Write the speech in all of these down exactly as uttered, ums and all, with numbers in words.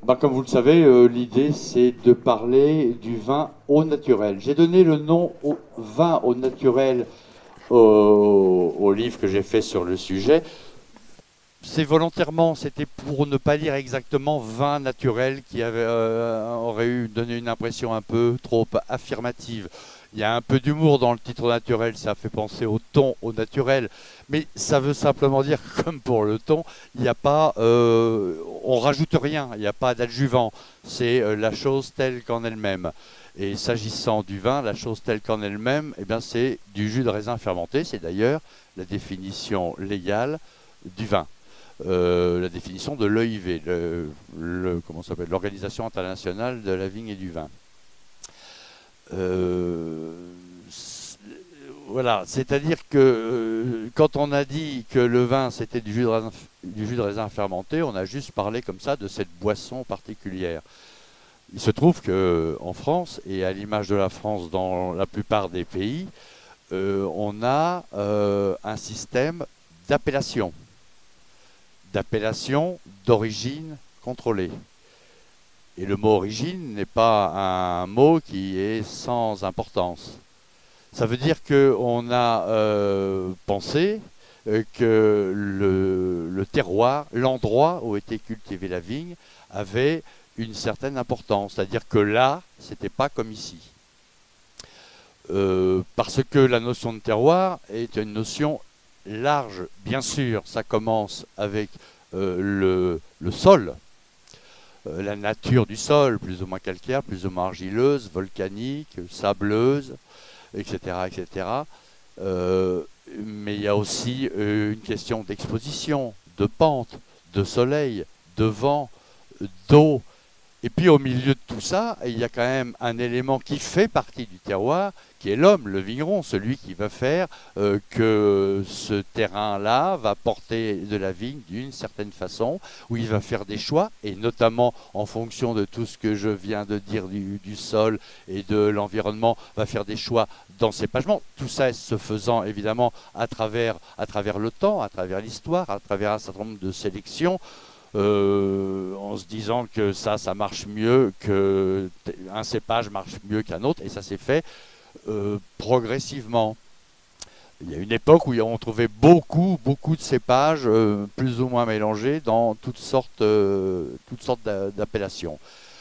Bah, comme vous le savez, euh, l'idée c'est de parler du vin au naturel. J'ai donné le nom au vin au naturel au, au livre que j'ai fait sur le sujet. C'est volontairement, c'était pour ne pas dire exactement vin naturel qui avait, euh, aurait eu donné une impression un peu trop affirmative. Il y a un peu d'humour dans le titre naturel, ça fait penser au thon, au naturel, mais ça veut simplement dire, comme pour le thon, il n'y a pas, euh, on rajoute rien, il n'y a pas d'adjuvant, c'est euh, la chose telle qu'en elle-même. Et s'agissant du vin, la chose telle qu'en elle-même, eh bien, c'est du jus de raisin fermenté, c'est d'ailleurs la définition légale du vin. Euh, la définition de l'E I V, le, le, comment s'appelle, l'Organisation internationale de la vigne et du vin. Euh, voilà, c'est-à-dire que euh, quand on a dit que le vin c'était du jus de raisin, du jus de raisin fermenté, on a juste parlé comme ça de cette boisson particulière. Il se trouve que en France, et à l'image de la France dans la plupart des pays, euh, on a euh, un système d'appellation d'appellation d'origine contrôlée. Et le mot origine n'est pas un mot qui est sans importance. Ça veut dire qu'on a euh, pensé euh, que le, le terroir, l'endroit où était cultivée la vigne, avait une certaine importance. C'est-à-dire que là, c'était pas comme ici. Euh, parce que la notion de terroir est une notion large, bien sûr. Ça commence avec euh, le, le sol, euh, la nature du sol, plus ou moins calcaire, plus ou moins argileuse, volcanique, sableuse, et cetera, et cetera. Euh, mais il y a aussi euh, une question d'exposition, de pente, de soleil, de vent, d'eau. Et puis au milieu de tout ça, il y a quand même un élément qui fait partie du terroir, qui est l'homme, le vigneron, celui qui va faire euh, que ce terrain-là va porter de la vigne d'une certaine façon, où il va faire des choix, et notamment en fonction de tout ce que je viens de dire du, du sol et de l'environnement, va faire des choix d'encépagement. Tout ça se faisant évidemment à travers, à travers le temps, à travers l'histoire, à travers un certain nombre de sélections. Euh, en se disant que ça, ça marche mieux, qu'un cépage marche mieux qu'un autre, et ça s'est fait euh, progressivement. Il y a une époque où on trouvait beaucoup, beaucoup de cépages euh, plus ou moins mélangés dans toutes sortes, euh, toutes sortes d'appellations.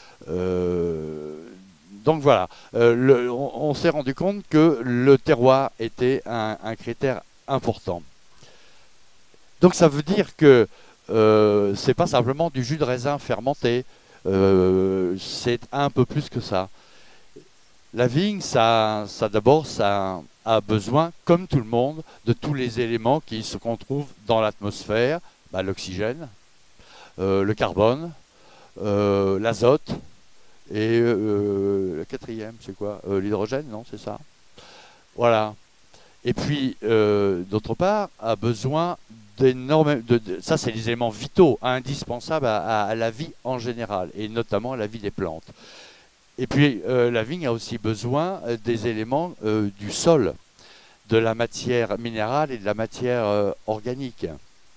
Euh, donc voilà, euh, le, on, on s'est rendu compte que le terroir était un, un critère important. Donc ça veut dire que euh, c'est pas simplement du jus de raisin fermenté, euh, c'est un peu plus que ça. La vigne, ça, ça d'abord, ça a besoin, comme tout le monde, de tous les éléments qui se qu'on trouve dans l'atmosphère, bah, l'oxygène, euh, le carbone, euh, l'azote et euh, le quatrième, c'est quoi euh, l'hydrogène, non, c'est ça. Voilà. Et puis, euh, d'autre part, a besoin d'énormes... De, de, ça, c'est les éléments vitaux, indispensables à, à, à la vie en général, et notamment à la vie des plantes. Et puis, euh, la vigne a aussi besoin des éléments euh, du sol, de la matière minérale et de la matière euh, organique.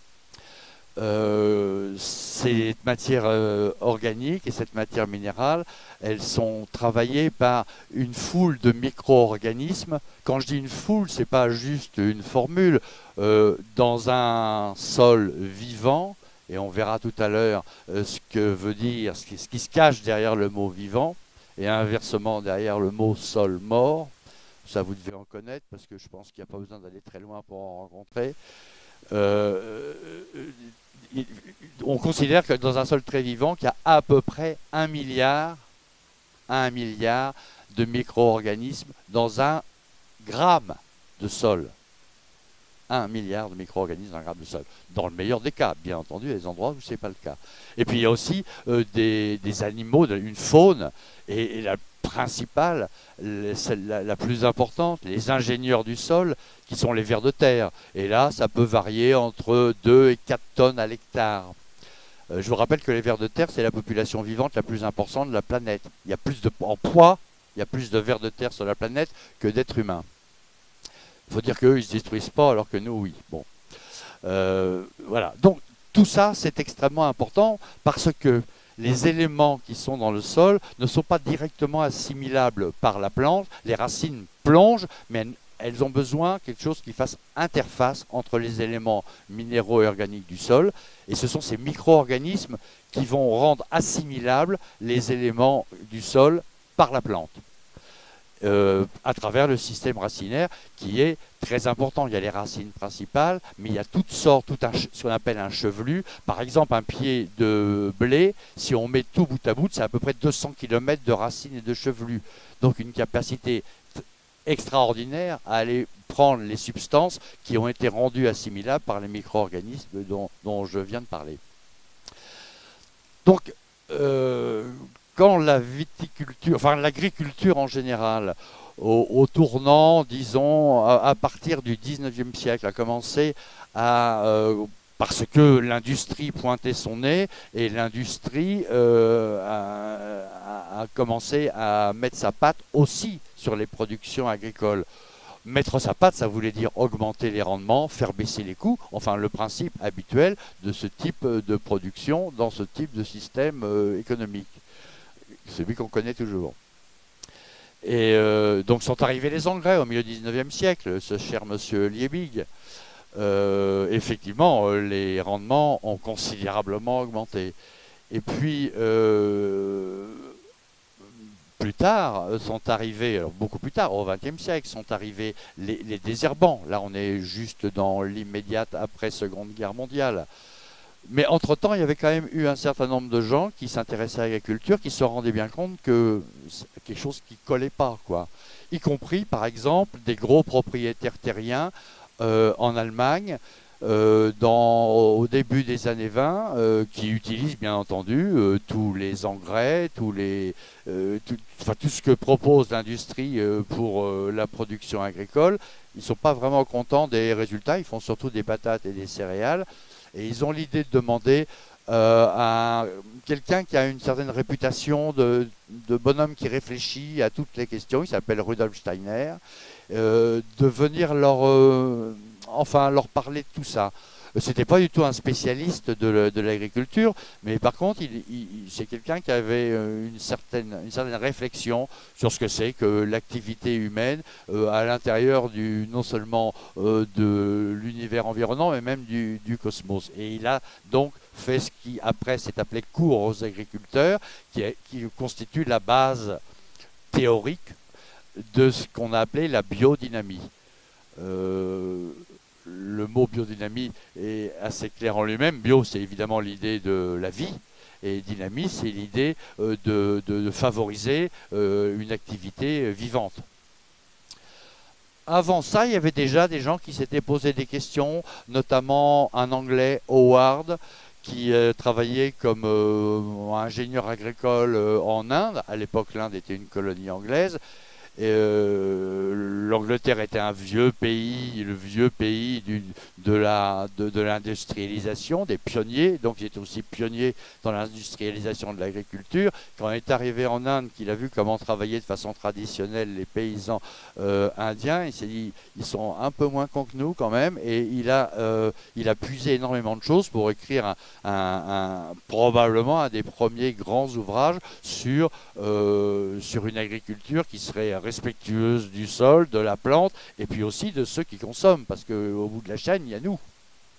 Euh, ces matières euh, organiques et cette matière minérale, elles sont travaillées par une foule de micro-organismes. Quand je dis une foule, c'est pas juste une formule. Euh, dans un sol vivant, et on verra tout à l'heure euh, ce que veut dire, ce qui, ce qui se cache derrière le mot vivant, et inversement derrière le mot sol mort. Ça, vous devez en connaître, parce que je pense qu'il n'y a pas besoin d'aller très loin pour en rencontrer. Euh, on considère que dans un sol très vivant, qu'il y a à peu près un milliard, un milliard de micro-organismes dans un gramme de sol. Un milliard de micro-organismes dans un gramme de sol. Dans le meilleur des cas, bien entendu, il y a des endroits où ce n'est pas le cas. Et puis il y a aussi euh, des, des animaux, une faune, et, et la principale, celle la, la plus importante, les ingénieurs du sol, qui sont les vers de terre. Et là, ça peut varier entre deux et quatre tonnes à l'hectare. Euh, je vous rappelle que les vers de terre, c'est la population vivante la plus importante de la planète. Il y a plus de, en poids, il y a plus de vers de terre sur la planète que d'êtres humains. Il faut dire qu'eux, ils ne se détruisent pas, alors que nous, oui. Bon. Euh, voilà. Donc, tout ça, c'est extrêmement important parce que les éléments qui sont dans le sol ne sont pas directement assimilables par la plante. Les racines plongent, mais elles, elles ont besoin de quelque chose qui fasse interface entre les éléments minéraux et organiques du sol. Et ce sont ces micro-organismes qui vont rendre assimilables les éléments du sol par la plante. Euh, à travers le système racinaire qui est très important. Il y a les racines principales, mais il y a toutes sortes, tout un, ce qu'on appelle un chevelu. Par exemple, un pied de blé, si on met tout bout à bout, c'est à peu près deux cents kilomètres de racines et de chevelus. Donc une capacité extraordinaire à aller prendre les substances qui ont été rendues assimilables par les micro-organismes dont, dont je viens de parler. Donc, euh, quand la viticulture, enfin l'agriculture en général, au, au tournant, disons, à, à partir du dix-neuvième siècle, a commencé à, euh, parce que l'industrie pointait son nez et l'industrie euh, a, a, a commencé à mettre sa patte aussi sur les productions agricoles. Mettre sa patte, ça voulait dire augmenter les rendements, faire baisser les coûts, enfin le principe habituel de ce type de production dans ce type de système euh, économique. Celui qu'on connaît toujours. Et euh, donc sont arrivés les engrais au milieu du dix-neuvième siècle, ce cher monsieur Liebig. Euh, effectivement, les rendements ont considérablement augmenté. Et puis, euh, plus tard, sont arrivés, alors beaucoup plus tard, au vingtième siècle, sont arrivés les, les désherbants. Là, on est juste dans l'immédiate après-seconde guerre mondiale. Mais entre-temps, il y avait quand même eu un certain nombre de gens qui s'intéressaient à l'agriculture, qui se rendaient bien compte que c'est quelque chose qui ne collait pas, quoi. Y compris, par exemple, des gros propriétaires terriens euh, en Allemagne, euh, dans, au début des années vingt, euh, qui utilisent bien entendu euh, tous les engrais, tous les, euh, tout, enfin, tout ce que propose l'industrie euh, pour euh, la production agricole. Ils ne sont pas vraiment contents des résultats, ils font surtout des patates et des céréales. Et ils ont l'idée de demander euh, à quelqu'un qui a une certaine réputation de, de bonhomme qui réfléchit à toutes les questions, il s'appelle Rudolf Steiner, euh, de venir leur, euh, enfin, leur parler de tout ça. C'était pas du tout un spécialiste de, de l'agriculture, mais par contre, il, il, c'est quelqu'un qui avait une certaine, une certaine réflexion sur ce que c'est que l'activité humaine euh, à l'intérieur du, non seulement euh, de l'univers environnant, mais même du, du cosmos. Et il a donc fait ce qui, après, s'est appelé cours aux agriculteurs, qui, est, qui constitue la base théorique de ce qu'on a appelé la biodynamie. Euh, Le mot biodynamie est assez clair en lui-même. Bio, c'est évidemment l'idée de la vie, et dynamie, c'est l'idée euh, de, de, de favoriser euh, une activité vivante. Avant ça, il y avait déjà des gens qui s'étaient posé des questions, notamment un Anglais, Howard, qui euh, travaillait comme euh, ingénieur agricole euh, en Inde. À l'époque, l'Inde était une colonie anglaise. Euh, L'Angleterre était un vieux pays, le vieux pays du, de la, de, de l'industrialisation, des pionniers, donc il était aussi pionnier dans l'industrialisation de l'agriculture. Quand il est arrivé en Inde, qu'il a vu comment travailler de façon traditionnelle les paysans euh, indiens, il s'est dit, ils sont un peu moins cons que nous quand même, et il a, euh, il a puisé énormément de choses pour écrire un, un, un, probablement un des premiers grands ouvrages sur, euh, sur une agriculture qui serait respectueuse du sol, de la plante, et puis aussi de ceux qui consomment, parce qu'au bout de la chaîne, il y a nous.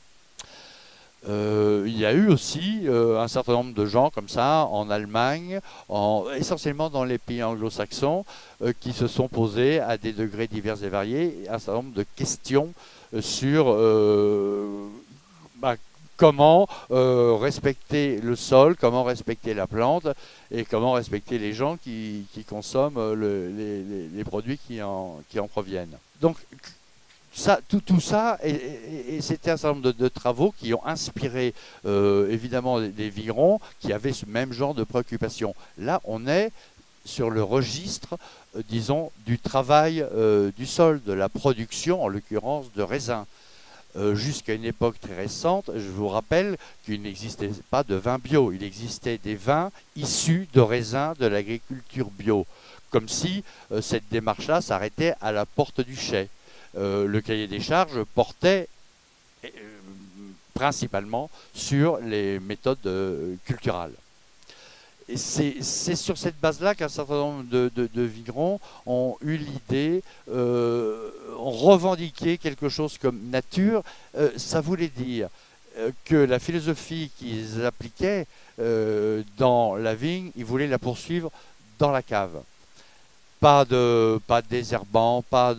Euh, il y a eu aussi euh, un certain nombre de gens comme ça en Allemagne, en, essentiellement dans les pays anglo-saxons, euh, qui se sont posés à des degrés divers et variés un certain nombre de questions euh, sur euh, bah, comment euh, respecter le sol, comment respecter la plante et comment respecter les gens qui, qui consomment le, les, les, les produits qui en, qui en proviennent. Donc ça, tout, tout ça, et, et, et c'était un certain nombre de, de travaux qui ont inspiré euh, évidemment des, des vignerons qui avaient ce même genre de préoccupation. Là, on est sur le registre, euh, disons, du travail euh, du sol, de la production, en l'occurrence de raisins. Euh, jusqu'à une époque très récente, je vous rappelle qu'il n'existait pas de vin bio, il existait des vins issus de raisins de l'agriculture bio, comme si euh, cette démarche-là s'arrêtait à la porte du chai. Euh, le cahier des charges portait euh, principalement sur les méthodes euh, culturales. c'est sur cette base-là qu'un certain nombre de, de, de vignerons ont eu l'idée, euh, ont revendiqué quelque chose comme nature. Euh, ça voulait dire euh, que la philosophie qu'ils appliquaient euh, dans la vigne, ils voulaient la poursuivre dans la cave. Pas de, pas de désherbant, pas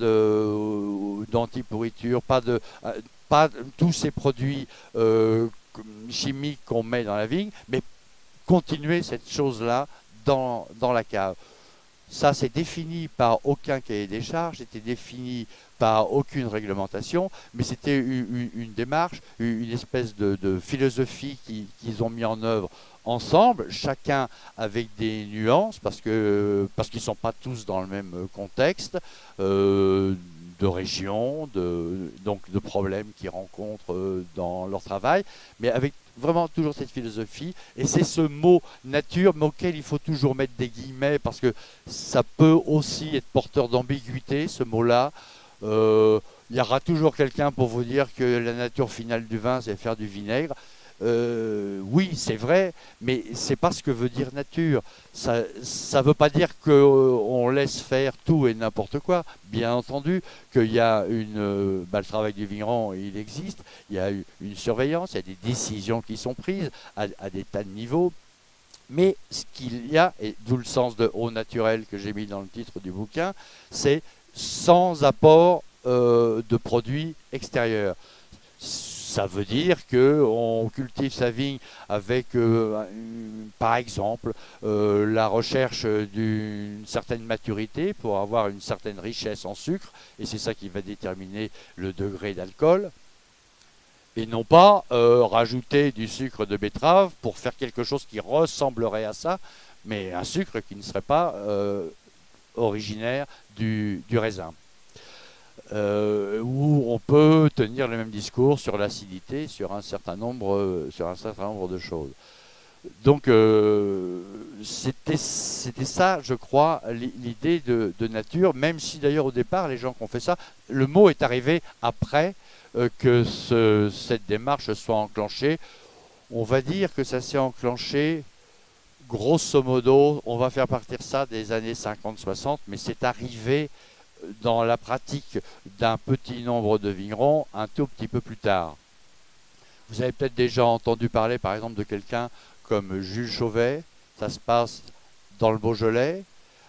de, d'anti-pourriture, pas de, pas de, tous ces produits euh, chimiques qu'on met dans la vigne, mais continuer cette chose-là dans, dans la cave. Ça, c'est défini par aucun cahier des charges, c'était défini par aucune réglementation, mais c'était une, une, une démarche, une espèce de, de philosophie qu'ils qui ont mis en œuvre ensemble, chacun avec des nuances, parce que parce qu'ils ne sont pas tous dans le même contexte, euh, de région, de, donc de problèmes qu'ils rencontrent dans leur travail, mais avec vraiment toujours cette philosophie. Et c'est ce mot nature, mais auquel il faut toujours mettre des guillemets, parce que ça peut aussi être porteur d'ambiguïté, ce mot-là. Euh, il y aura toujours quelqu'un pour vous dire que la nature finale du vin, c'est faire du vinaigre. Euh, oui, c'est vrai, mais c'est pas ce que veut dire nature. Ça ne veut pas dire qu'on laisse faire tout et n'importe quoi. Bien entendu qu'il y a une... Bah, le travail du vigneron, il existe. Il y a une surveillance, il y a des décisions qui sont prises à, à des tas de niveaux. Mais ce qu'il y a, et d'où le sens de au naturel que j'ai mis dans le titre du bouquin, c'est sans apport euh, de produits extérieurs. Ça veut dire qu'on cultive sa vigne avec, euh, par exemple, euh, la recherche d'une certaine maturité pour avoir une certaine richesse en sucre, et c'est ça qui va déterminer le degré d'alcool, et non pas euh, rajouter du sucre de betterave pour faire quelque chose qui ressemblerait à ça, mais un sucre qui ne serait pas euh, originaire du, du raisin. Euh, où on peut tenir le même discours sur l'acidité, sur un certain nombre, sur un certain nombre de choses. Donc euh, c'était ça, je crois, l'idée de, de nature, même si d'ailleurs au départ, les gens qui ont fait ça, le mot est arrivé après euh, que ce, cette démarche soit enclenchée. On va dire que ça s'est enclenché, grosso modo, on va faire partir ça des années cinquante soixante, mais c'est arrivé dans la pratique d'un petit nombre de vignerons un tout petit peu plus tard. Vous avez peut-être déjà entendu parler par exemple de quelqu'un comme Jules Chauvet, ça se passe dans le Beaujolais.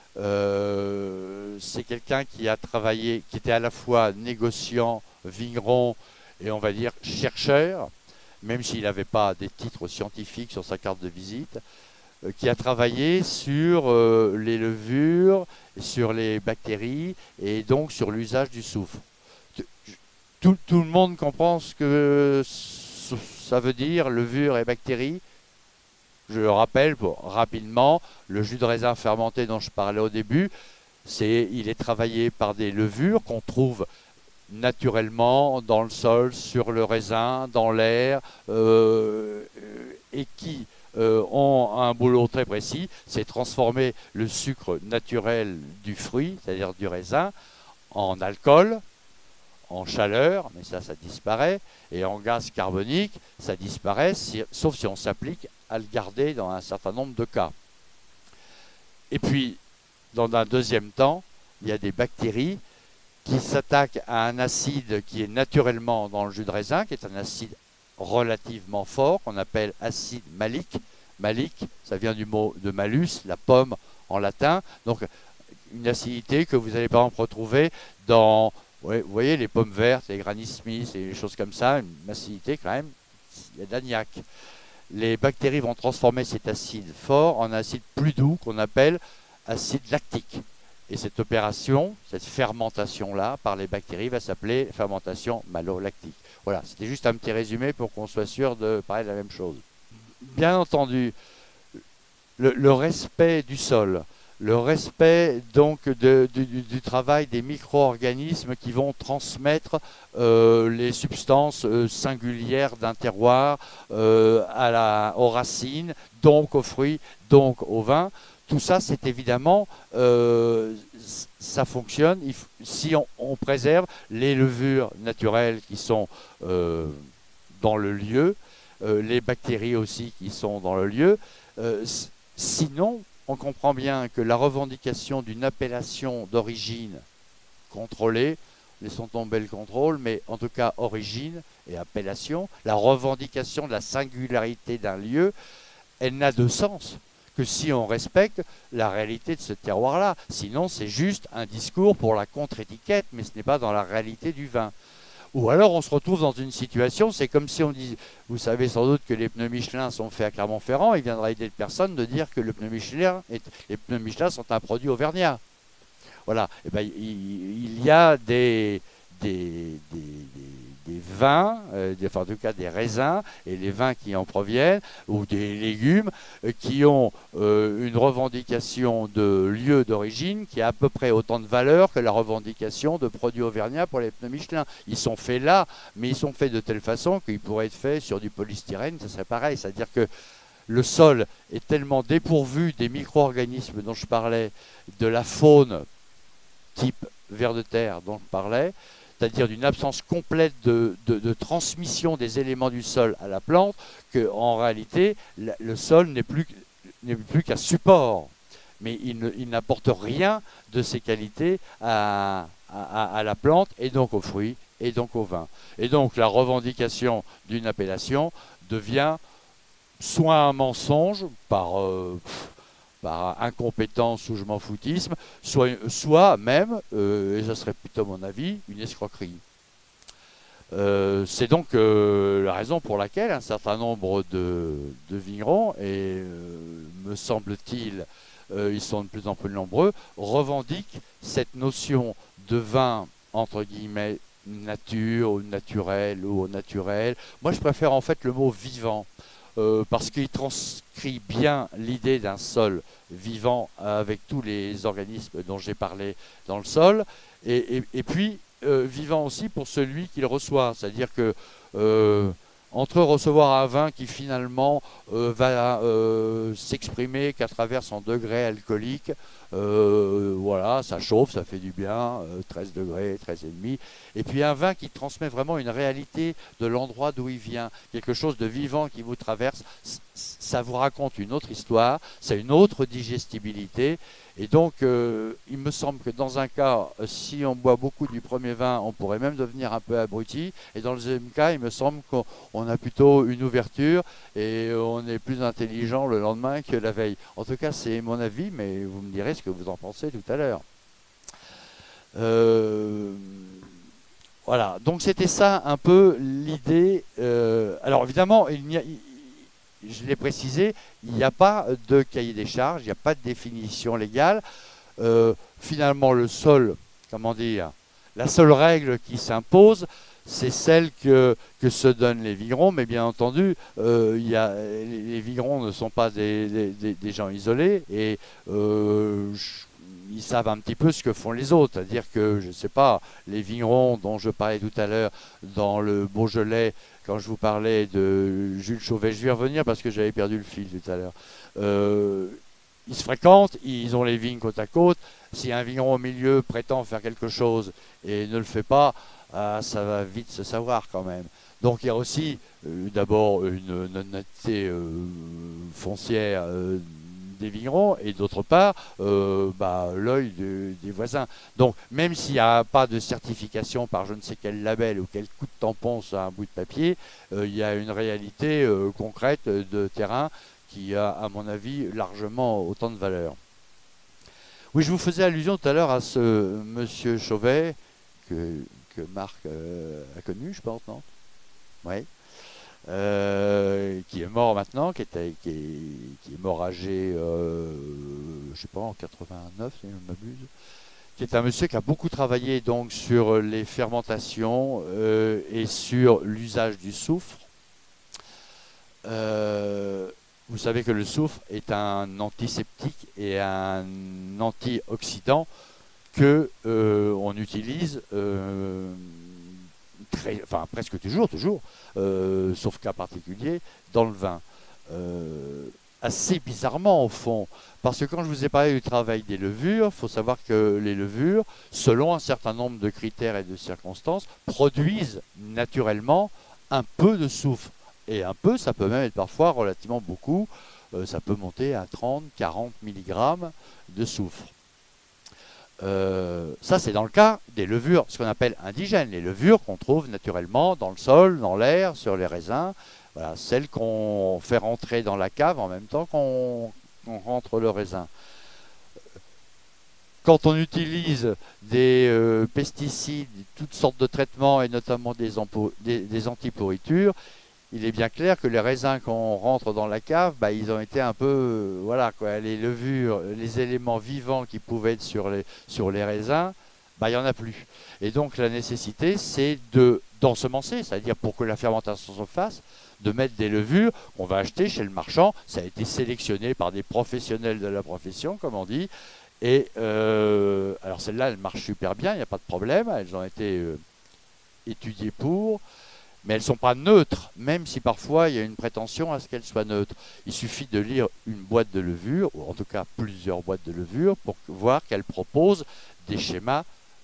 Euh, c'est quelqu'un qui a travaillé, qui était à la fois négociant, vigneron et on va dire chercheur, même s'il n'avait pas des titres scientifiques sur sa carte de visite, euh, qui a travaillé sur euh, les levures, sur les bactéries et donc sur l'usage du soufre. Tout, tout le monde comprend ce que ça veut dire, levure et bactéries. Je le rappelle pour, rapidement, le jus de raisin fermenté dont je parlais au début, c'est, il est travaillé par des levures qu'on trouve naturellement dans le sol, sur le raisin, dans l'air, euh, et qui euh, ont un boulot très précis, c'est transformer le sucre naturel du fruit, c'est-à-dire du raisin, en alcool, en chaleur, mais ça, ça disparaît, et en gaz carbonique, ça disparaît, si, sauf si on s'applique à le garder dans un certain nombre de cas. Et puis, dans un deuxième temps, il y a des bactéries qui s'attaquent à un acide qui est naturellement dans le jus de raisin, qui est un acide relativement fort, qu'on appelle acide malique. Malique, ça vient du mot de malus, la pomme en latin. Donc, une acidité que vous allez par exemple retrouver dans, ouais, vous voyez, les pommes vertes, les Granny Smith et les choses comme ça, une acidité quand même, il y a de l'agnac. Les bactéries vont transformer cet acide fort en acide plus doux qu'on appelle acide lactique. Et cette opération, cette fermentation-là, par les bactéries, va s'appeler fermentation malolactique. Voilà, c'était juste un petit résumé pour qu'on soit sûr de parler de la même chose. Bien entendu, le, le respect du sol, le respect donc de, du, du travail des micro-organismes qui vont transmettre euh, les substances euh, singulières d'un terroir euh, à la, aux racines, donc aux fruits, donc au vin. Tout ça, c'est évidemment, euh, ça fonctionne il, si on, on préserve les levures naturelles qui sont euh, dans le lieu, euh, les bactéries aussi qui sont dans le lieu. Euh, Sinon, on comprend bien que la revendication d'une appellation d'origine contrôlée, laissons tomber le contrôle, mais en tout cas origine et appellation, la revendication de la singularité d'un lieu, elle n'a de sens que si on respecte la réalité de ce terroir-là. Sinon, c'est juste un discours pour la contre-étiquette, mais ce n'est pas dans la réalité du vin. Ou alors on se retrouve dans une situation, c'est comme si on dit, vous savez sans doute que les pneus Michelin sont faits à Clermont-Ferrand, il viendra aider personne de dire que le pneu Michelin est, les pneus Michelin sont un produit auvergnat. Voilà, et ben, il, il y a des, des, des, des, des vins, euh, des, enfin en tout cas des raisins, et les vins qui en proviennent, ou des légumes, euh, qui ont euh, une revendication de lieu d'origine qui a à peu près autant de valeur que la revendication de produits auvergnats pour les pneus Michelin. Ils sont faits là, mais ils sont faits de telle façon qu'ils pourraient être faits sur du polystyrène, ça serait pareil, c'est-à-dire que le sol est tellement dépourvu des micro-organismes dont je parlais, de la faune type vers de terre dont je parlais, c'est-à-dire d'une absence complète de, de, de transmission des éléments du sol à la plante, qu'en réalité, la, le sol n'est plus, n'est plus qu'un support, mais il, ne, il n'apporte rien de ses qualités à, à, à la plante, et donc aux fruits, et donc au vin. Et donc la revendication d'une appellation devient soit un mensonge par... Euh, par incompétence ou je m'en foutisme, soit, soit même, euh, et ce serait plutôt mon avis, une escroquerie. Euh, c'est donc euh, la raison pour laquelle un certain nombre de, de vignerons, et euh, me semble-t-il, euh, ils sont de plus en plus nombreux, revendiquent cette notion de vin, entre guillemets, nature, ou naturel, ou au naturel. Moi, je préfère en fait le mot vivant. Euh, parce qu'il transcrit bien l'idée d'un sol vivant avec tous les organismes dont j'ai parlé dans le sol, et, et, et puis euh, vivant aussi pour celui qui le reçoit, c'est-à-dire que euh, entre recevoir un vin qui finalement euh, va euh, s'exprimer qu'à travers son degré alcoolique, euh, voilà, ça chauffe, ça fait du bien, euh, treize degrés, treize virgule cinq, et puis un vin qui transmet vraiment une réalité de l'endroit d'où il vient, quelque chose de vivant qui vous traverse, ça vous raconte une autre histoire, c'est une autre digestibilité, et donc euh, il me semble que dans un cas, si on boit beaucoup du premier vin, on pourrait même devenir un peu abruti, et dans le deuxième cas, il me semble qu'on a plutôt une ouverture, et on est plus intelligent le lendemain que la veille. En tout cas, c'est mon avis, mais vous me direz ce que vous en pensez tout à l'heure. Euh, voilà, donc c'était ça un peu l'idée. Euh, alors évidemment, il n'y a, je l'ai précisé, il n'y a pas de cahier des charges, il n'y a pas de définition légale. Euh, finalement, le sol, comment dire, la seule règle qui s'impose, c'est celle que, que se donnent les vignerons, mais bien entendu, euh, y a, les, les vignerons ne sont pas des, des, des gens isolés, et euh, ils savent un petit peu ce que font les autres, c'est-à-dire que, je ne sais pas, les vignerons dont je parlais tout à l'heure dans le Beaujolais, quand je vous parlais de Jules Chauvet, je vais y revenir parce que j'avais perdu le fil tout à l'heure, euh, ils se fréquentent, ils ont les vignes côte à côte, si un vigneron au milieu prétend faire quelque chose et ne le fait pas, ah, ça va vite se savoir quand même. Donc il y a aussi euh, d'abord une honnêteté euh, foncière euh, des vignerons et d'autre part euh, bah, l'œil de, des voisins. Donc même s'il n'y a pas de certification par je ne sais quel label ou quel coup de tampon sur un bout de papier, euh, il y a une réalité euh, concrète de terrain qui a à mon avis largement autant de valeur. Oui, je vous faisais allusion tout à l'heure à ce monsieur Chauvet que que Marc euh, a connu, je pense, non? Oui. Euh, qui est mort maintenant, qui, était, qui, est, qui est mort âgé, euh, je sais pas, en quatre-vingt-neuf, si je ne m'abuse, qui est un monsieur qui a beaucoup travaillé donc sur les fermentations euh, et sur l'usage du soufre. Euh, vous savez que le soufre est un antiseptique et un antioxydant que euh, on utilise euh, très, enfin, presque toujours, toujours, euh, sauf cas particulier, dans le vin. Euh, assez bizarrement au fond, parce que quand je vous ai parlé du travail des levures, il faut savoir que les levures, selon un certain nombre de critères et de circonstances, produisent naturellement un peu de soufre. Et un peu, ça peut même être parfois relativement beaucoup. euh, ça peut monter à trente, quarante milligrammes de soufre. Euh, ça, c'est dans le cas des levures, ce qu'on appelle indigènes, les levures qu'on trouve naturellement dans le sol, dans l'air, sur les raisins. Voilà, celles qu'on fait rentrer dans la cave en même temps qu'on qu'on rentre le raisin. Quand on utilise des euh, pesticides, toutes sortes de traitements et notamment des, des, des antipourritures, il est bien clair que les raisins qu'on rentre dans la cave, bah, ils ont été un peu, euh, voilà quoi, les levures, les éléments vivants qui pouvaient être sur les, sur les raisins, bah, il n'y en a plus. Et donc la nécessité, c'est de d'ensemencer, c'est-à-dire pour que la fermentation se fasse, de mettre des levures qu'on va acheter chez le marchand. Ça a été sélectionné par des professionnels de la profession, comme on dit. Et euh, alors celles-là, elles marchent super bien, il n'y a pas de problème, elles ont été euh, étudiées pour. Mais elles ne sont pas neutres, même si parfois il y a une prétention à ce qu'elles soient neutres. Il suffit de lire une boîte de levure, ou en tout cas plusieurs boîtes de levure, pour voir qu'elles proposent des schémas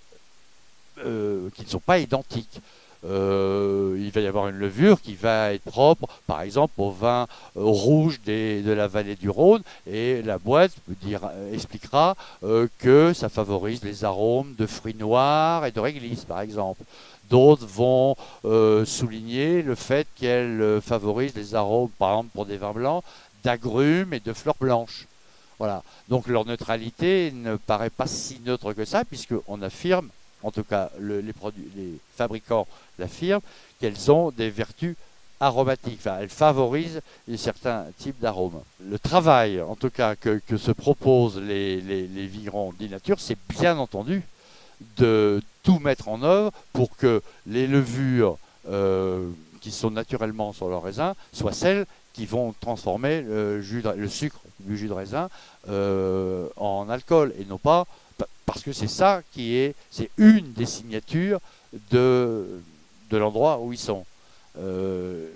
euh, qui ne sont pas identiques. Euh, il va y avoir une levure qui va être propre, par exemple, au vin euh, rouge des, de la vallée du Rhône, et la boîte dire, expliquera euh, que ça favorise les arômes de fruits noirs et de réglisse, par exemple. D'autres vont euh, souligner le fait qu'elle euh, favorise les arômes, par exemple pour des vins blancs, d'agrumes et de fleurs blanches. Voilà. Donc leur neutralité ne paraît pas si neutre que ça, puisqu'on affirme, en tout cas le, les, produits, les fabricants l'affirment, qu'elles ont des vertus aromatiques. Enfin, elles favorisent certains types d'arômes. Le travail, en tout cas, que, que se proposent les, les, les vignerons d'Inature, c'est bien entendu de tout mettre en œuvre pour que les levures euh, qui sont naturellement sur le raisin soient celles qui vont transformer le, jus de, le sucre du jus de raisin euh, en alcool, et non pas parce que c'est ça qui est, c'est une des signatures de, de l'endroit où ils sont, euh,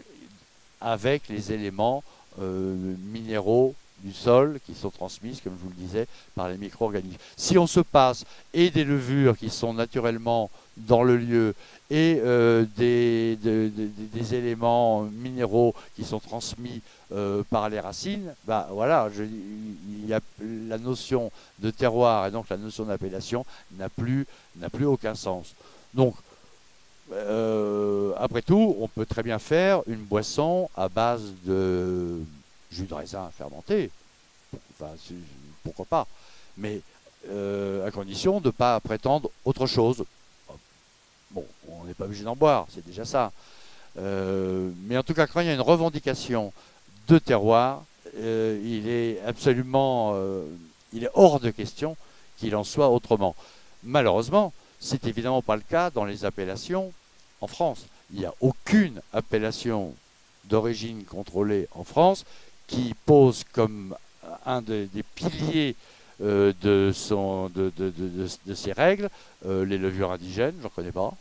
avec les éléments euh, minéraux du sol qui sont transmises, comme je vous le disais, par les micro-organismes. Si on se passe et des levures qui sont naturellement dans le lieu et euh, des, de, de, des éléments minéraux qui sont transmis euh, par les racines, bah voilà, je, il y a la notion de terroir et donc la notion d'appellation n'a plus, n'a plus aucun sens. Donc, euh, après tout, on peut très bien faire une boisson à base de jus de raisin fermenté, enfin, pourquoi pas, mais euh, à condition de ne pas prétendre autre chose. Bon, on n'est pas obligé d'en boire, c'est déjà ça. Euh, mais en tout cas, quand il y a une revendication de terroir, euh, il est absolument, euh, il est hors de question qu'il en soit autrement. Malheureusement, c'est évidemment pas le cas dans les appellations en France. Il n'y a aucune appellation d'origine contrôlée en France qui pose comme un des, des piliers euh, de, son, de, de, de, de, de ses règles euh, les levures indigènes, j'en connais pas.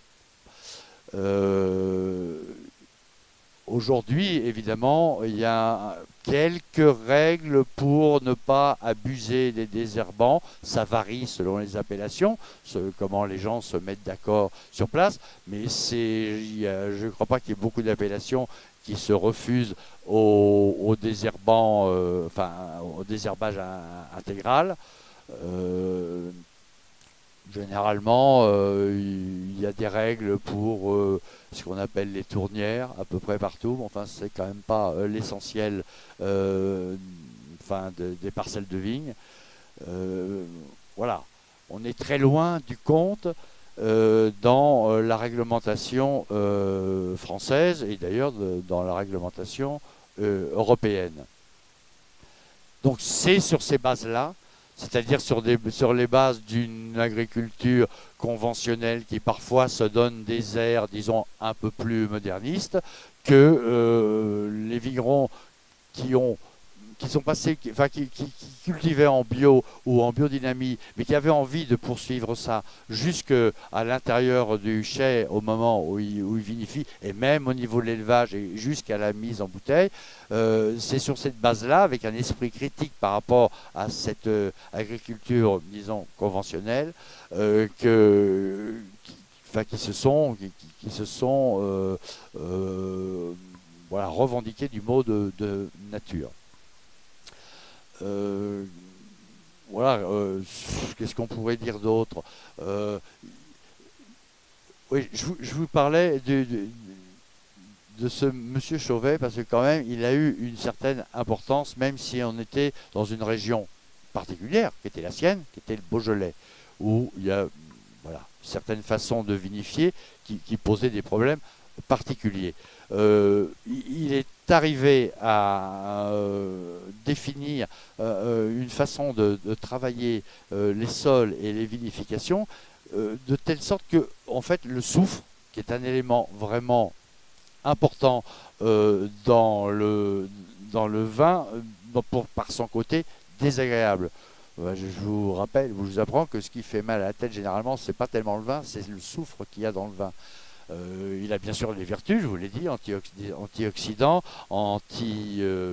Euh, Aujourd'hui, évidemment, il y a quelques règles pour ne pas abuser des désherbants. Ça varie selon les appellations, ce, comment les gens se mettent d'accord sur place. Mais c'est, je ne crois pas qu'il y ait beaucoup d'appellations qui se refusent au, au désherbant, euh, enfin, au désherbage intégral. Euh, Généralement, euh, il y a des règles pour euh, ce qu'on appelle les tournières, à peu près partout. Mais enfin, c'est quand même pas euh, l'essentiel euh, enfin, de, des parcelles de vignes. Euh, voilà, on est très loin du compte euh, dans euh, la réglementation euh, française et d'ailleurs dans la réglementation euh, européenne. Donc c'est sur ces bases-là, c'est-à-dire sur, des, sur les bases d'une agriculture conventionnelle qui parfois se donne des airs, disons, un peu plus modernistes, que euh, les vignerons qui ont qui sont passés, qui, enfin, qui, qui, qui cultivaient en bio ou en biodynamie, mais qui avaient envie de poursuivre ça jusqu'à l'intérieur du chai au moment où ils, où ils vinifient, et même au niveau de l'élevage et jusqu'à la mise en bouteille. Euh, c'est sur cette base-là, avec un esprit critique par rapport à cette euh, agriculture, disons, conventionnelle, euh, que, qui, enfin, qui se sont, qui, qui se sont euh, euh, voilà, revendiqués du mot de, de nature. Euh, voilà, euh, qu'est-ce qu'on pourrait dire d'autre? Euh, Oui, je vous, je vous parlais de, de- de ce monsieur Chauvet parce que quand même, il a eu une certaine importance, même si on était dans une région particulière, qui était la sienne, qui était le Beaujolais, où il y a voilà, certaines façons de vinifier qui, qui posaient des problèmes particuliers. Euh, il il est arrivé à euh, définir euh, euh, une façon de, de travailler euh, les sols et les vinifications euh, de telle sorte que, en fait, le soufre, qui est un élément vraiment important euh, dans le, dans le vin, euh, pour, par son côté désagréable. Ouais, Je, je vous rappelle, je vous apprends que ce qui fait mal à la tête généralement, c'est pas tellement le vin, c'est le soufre qu'il y a dans le vin. Euh, il a bien sûr les vertus, je vous l'ai dit, antioxy- antioxydant, anti, euh,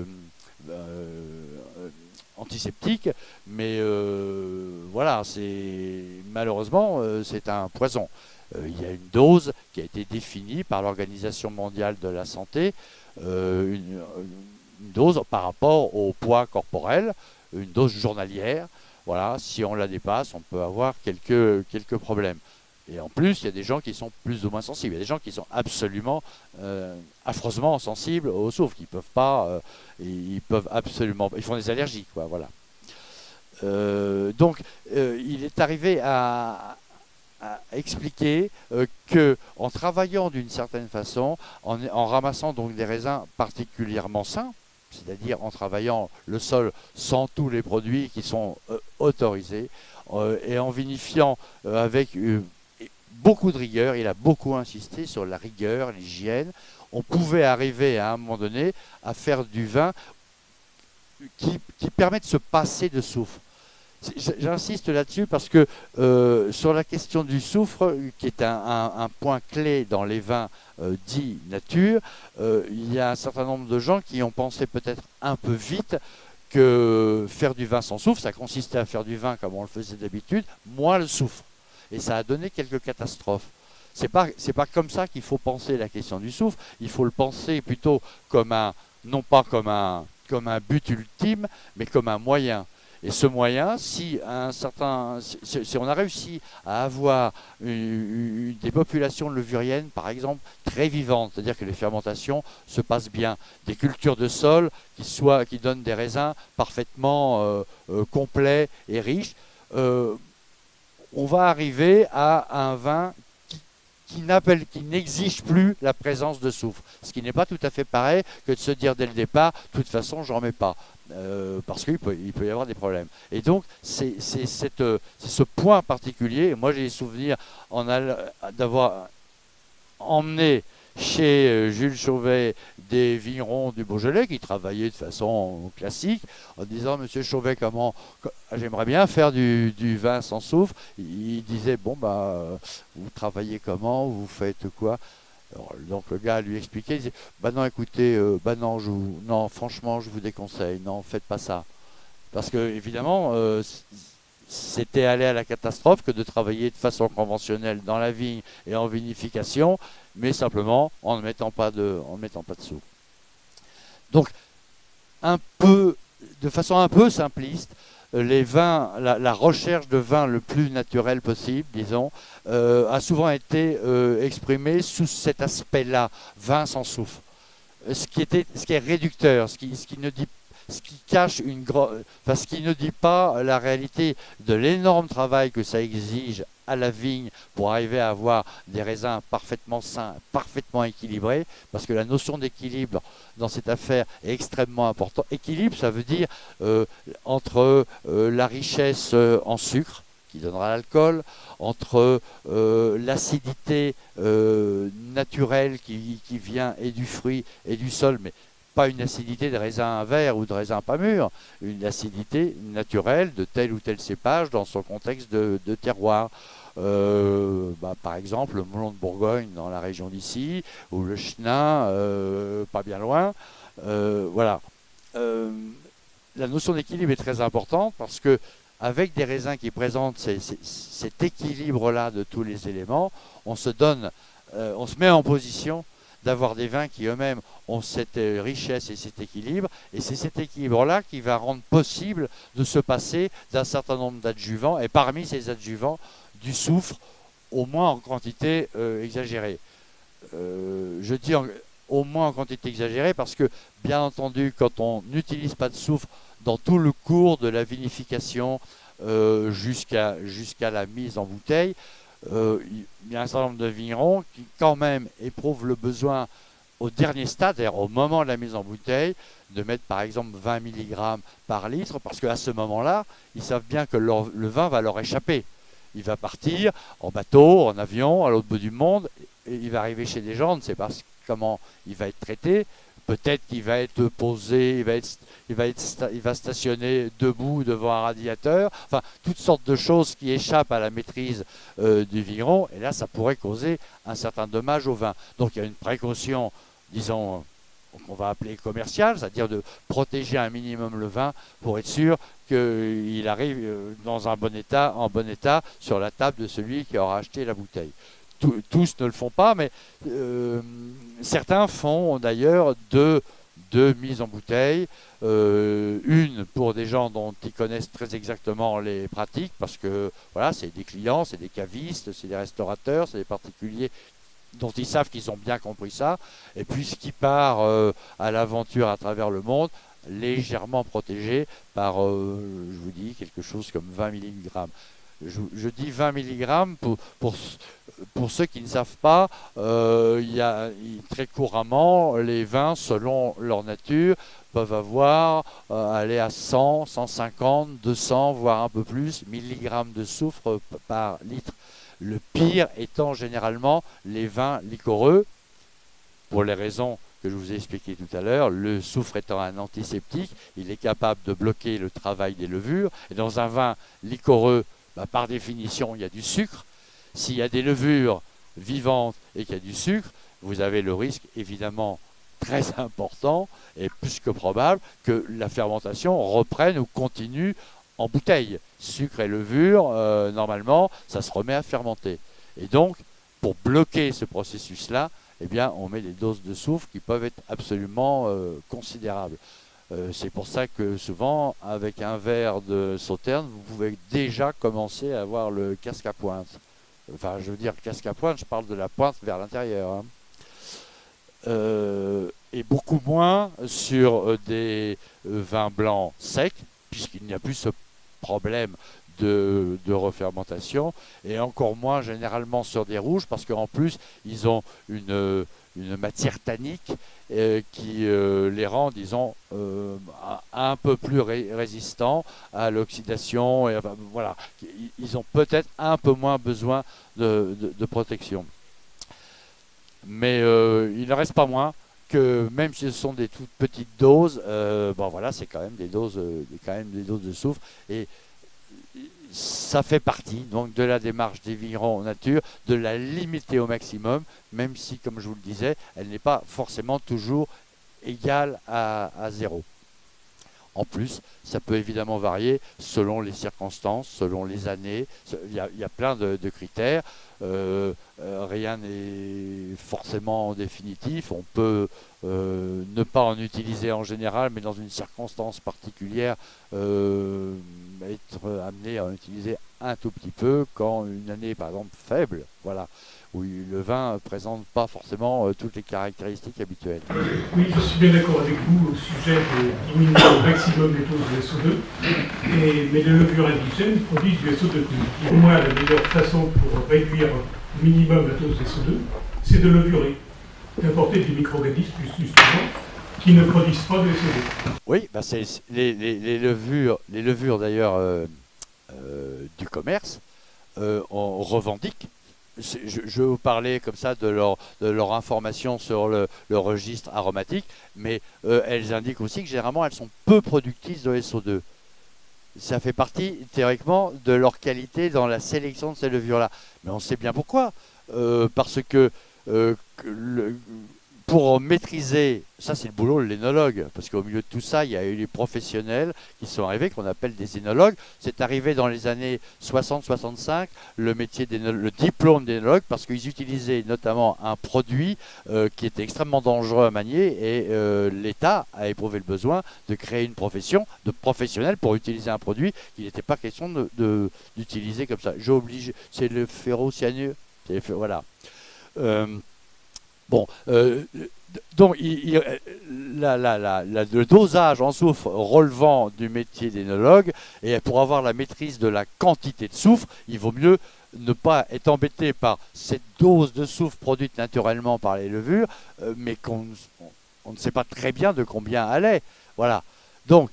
euh, antiseptique, mais euh, voilà, c'est malheureusement euh, c'est un poison. Euh, il y a une dose qui a été définie par l'Organisation mondiale de la santé, euh, une, une dose par rapport au poids corporel, une dose journalière. Voilà, si on la dépasse, on peut avoir quelques, quelques problèmes. Et en plus, il y a des gens qui sont plus ou moins sensibles. Il y a des gens qui sont absolument, euh, affreusement sensibles au soufre, qui peuvent pas, euh, ils peuvent absolument, ils font des allergies, quoi. Voilà. Euh, donc, euh, il est arrivé à, à expliquer euh, que, en travaillant d'une certaine façon, en, en ramassant donc des raisins particulièrement sains, c'est-à-dire en travaillant le sol sans tous les produits qui sont euh, autorisés, euh, et en vinifiant euh, avec euh, beaucoup de rigueur. Il a beaucoup insisté sur la rigueur, l'hygiène. On pouvait arriver à un moment donné à faire du vin qui, qui permet de se passer de soufre. J'insiste là-dessus parce que euh, sur la question du soufre, qui est un, un- un point clé dans les vins euh, dits nature, euh, il y a un certain nombre de gens qui ont pensé peut-être un peu vite que faire du vin sans soufre, ça consistait à faire du vin comme on le faisait d'habitude, moins le soufre. Et ça a donné quelques catastrophes. C'est pas, c'est pas comme ça qu'il faut penser la question du soufre. Il faut le penser plutôt comme un, non pas comme un, comme un but ultime, mais comme un moyen. Et ce moyen, si, un certain, si, si on a réussi à avoir une- une- des populations levuriennes, par exemple, très vivantes, c'est-à-dire que les fermentations se passent bien, des cultures de sol qui, soient, qui donnent des raisins parfaitement euh, euh, complets et riches, euh, on va arriver à un vin qui, qui n'appelle, qui n'exige plus la présence de soufre. Ce qui n'est pas tout à fait pareil que de se dire dès le départ, de toute façon, j'en mets pas. Euh, parce qu'il peut, il peut y avoir des problèmes. Et donc, c'est c'est cette, euh, c'est ce point particulier. Moi, j'ai les souvenirs en all- d'avoir emmené chez euh, Jules Chauvet des vignerons du Beaujolais qui travaillaient de façon classique en disant Monsieur Chauvet, comment co- j'aimerais bien faire du, du vin sans soufre. Il disait bon bah euh, vous travaillez comment, vous faites quoi. Alors, donc le gars lui expliquait, il disait bah non écoutez, euh, bah non, je vous- non franchement je vous déconseille, non faites pas ça. Parce que évidemment euh, c'était aller à la catastrophe que de travailler de façon conventionnelle dans la vigne et en vinification, mais simplement en ne mettant pas de, en ne mettant pas de soufre. Donc, un peu, de façon un peu simpliste, euh, les vins, la, la recherche de vin le plus naturel possible, disons, euh, a souvent été euh, exprimée sous cet aspect-là, vin sans soufre. Euh, Ce qui, était, ce qui est réducteur, ce qui, ce qui ne dit ce qui cache une gro- enfin, ce qui ne dit pas la réalité de l'énorme travail que ça exige à la vigne pour arriver à avoir des raisins parfaitement sains, parfaitement équilibrés, parce que la notion d'équilibre dans cette affaire est extrêmement importante. Équilibre, ça veut dire euh, entre euh, la richesse euh, en sucre, qui donnera l'alcool, entre euh, l'acidité euh, naturelle qui, qui vient et du fruit et du sol, mais pas une acidité de raisin vert ou de raisin pas mûr, une acidité naturelle de tel ou tel cépage dans son contexte de, de terroir. Euh, bah, par exemple, le melon de Bourgogne dans la région d'ici, ou le chenin, euh, pas bien loin. Euh, voilà. Euh, la notion d'équilibre est très importante parce que avec des raisins qui présentent ces- ces- cet équilibre-là de tous les éléments, on se donne, euh, on se met en position d'avoir des vins qui eux-mêmes ont cette euh, richesse et cet équilibre, et c'est cet équilibre-là qui va rendre possible de se passer d'un certain nombre d'adjuvants, et parmi ces adjuvants, du soufre, au moins en quantité euh, exagérée. Euh, je dis en, au moins en quantité exagérée parce que, bien entendu, quand on n'utilise pas de soufre dans tout le cours de la vinification euh, jusqu'à jusqu'à la mise en bouteille, euh, il y a un certain nombre de vignerons qui quand même éprouvent le besoin au dernier stade, c'est-à-dire au moment de la mise en bouteille, de mettre par exemple vingt milligrammes par litre, parce qu'à ce moment-là, ils savent bien que leur, le vin va leur échapper. Il va partir en bateau, en avion, à l'autre bout du monde, et il va arriver chez des gens, on ne sait pas comment il va être traité. Peut-être qu'il va être posé, il va, être, il, va être, il va stationner debout devant un radiateur. Enfin, toutes sortes de choses qui échappent à la maîtrise euh, du vigneron. Et là, ça pourrait causer un certain dommage au vin. Donc, il y a une précaution, disons, qu'on va appeler commerciale, c'est-à-dire de protéger un minimum le vin pour être sûr qu'il arrive dans un bon état, en bon état sur la table de celui qui aura acheté la bouteille. Tous ne le font pas, mais euh, certains font d'ailleurs deux, deux mises en bouteille. Euh, une pour des gens dont ils connaissent très exactement les pratiques, parce que voilà, c'est des clients, c'est des cavistes, c'est des restaurateurs, c'est des particuliers dont ils savent qu'ils ont bien compris ça. Et puis ce qui part euh, à l'aventure à travers le monde, légèrement protégé par, euh, je vous dis, quelque chose comme vingt milligrammes. Je, je dis vingt milligrammes pour, pour, pour ceux qui ne savent pas, euh, il y a, très couramment, les vins, selon leur nature, peuvent avoir, euh, aller à cent, cent cinquante, deux cents, voire un peu plus, milligrammes de soufre par litre. Le pire étant généralement les vins liquoreux, pour les raisons que je vous ai expliquées tout à l'heure. Le soufre étant un antiseptique, il est capable de bloquer le travail des levures. Et dans un vin liquoreux, bah, par définition, il y a du sucre. S'il y a des levures vivantes et qu'il y a du sucre, vous avez le risque évidemment très important et plus que probable que la fermentation reprenne ou continue en bouteille. Sucre et levure, euh, normalement, ça se remet à fermenter. Et donc, pour bloquer ce processus-là, eh bien, on met des doses de soufre qui peuvent être absolument euh, considérables. Euh, c'est pour ça que souvent, avec un verre de Sauterne, vous pouvez déjà commencer à avoir le casque à pointe. Enfin, je veux dire casque à pointe, je parle de la pointe vers l'intérieur. Hein. Euh, et beaucoup moins sur euh, des euh, vins blancs secs, puisqu'il n'y a plus ce problème de, de refermentation, et encore moins généralement sur des rouges, parce qu'en plus, ils ont une, une matière tannique euh, qui euh, les rend, disons, euh, un, un peu plus ré résistants à l'oxydation. Et enfin, voilà, ils ont peut-être un peu moins besoin de, de, de protection. Mais euh, il ne reste pas moins que même si ce sont des toutes petites doses, euh, bon voilà, c'est quand même des doses, euh, quand même des doses de soufre, et ça fait partie donc de la démarche des vignerons en nature, de la limiter au maximum, même si, comme je vous le disais, elle n'est pas forcément toujours égale à, à zéro. En plus, ça peut évidemment varier selon les circonstances, selon les années. Il y a, il y a plein de, de critères. Euh, euh, rien n'est forcément définitif. On peut euh, ne pas en utiliser en général, mais dans une circonstance particulière, euh, être amené à en utiliser un tout petit peu quand une année, par exemple, faible, voilà, où le vin ne présente pas forcément euh, toutes les caractéristiques habituelles. Oui, je suis bien d'accord avec vous au sujet de diminuer au maximum les doses de S O deux, et, mais les levures indigènes produisent du S O deux. Pour moi, la meilleure façon pour réduire au minimum la dose de S O deux, c'est de levurer, d'apporter des micro-organismes, plus justement, qui ne produisent pas de S O deux. Oui, bah c'est les, les, les levures, les levures d'ailleurs euh, euh, du commerce, euh, on revendique. Je, je vais vous parler comme ça de leur, de leur information sur le, le registre aromatique, mais euh, elles indiquent aussi que généralement elles sont peu productrices de S O deux. Ça fait partie théoriquement de leur qualité dans la sélection de ces levures-là. Mais on sait bien pourquoi. Euh, parce que, euh, que le, pour maîtriser, ça c'est le boulot de l'énologue, parce qu'au milieu de tout ça, il y a eu les professionnels qui sont arrivés, qu'on appelle des énologues. C'est arrivé dans les années soixante soixante-cinq, le métier le diplôme d'énologue, parce qu'ils utilisaient notamment un produit euh, qui était extrêmement dangereux à manier, et euh, l'État a éprouvé le besoin de créer une profession de professionnel pour utiliser un produit qu'il n'était pas question de, de, d'utiliser comme ça. J'ai obligé, c'est le ferrocyanure, voilà. Euh, Bon, euh, donc il, il, la, la, la, la, le dosage en soufre relevant du métier d'énologue, et pour avoir la maîtrise de la quantité de soufre, il vaut mieux ne pas être embêté par cette dose de soufre produite naturellement par les levures, euh, mais qu'on on ne sait pas très bien de combien elle est. Voilà. Donc,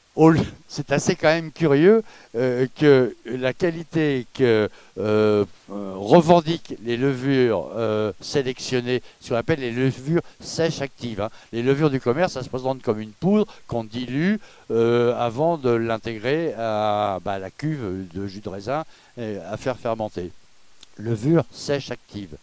c'est assez quand même curieux euh, que la qualité que euh, euh, revendiquent les levures euh, sélectionnées, ce qu'on appelle les levures sèches actives. Hein. Les levures du commerce, ça se présente comme une poudre qu'on dilue euh, avant de l'intégrer à, bah, à la cuve de jus de raisin et à faire fermenter. Levure sèche active.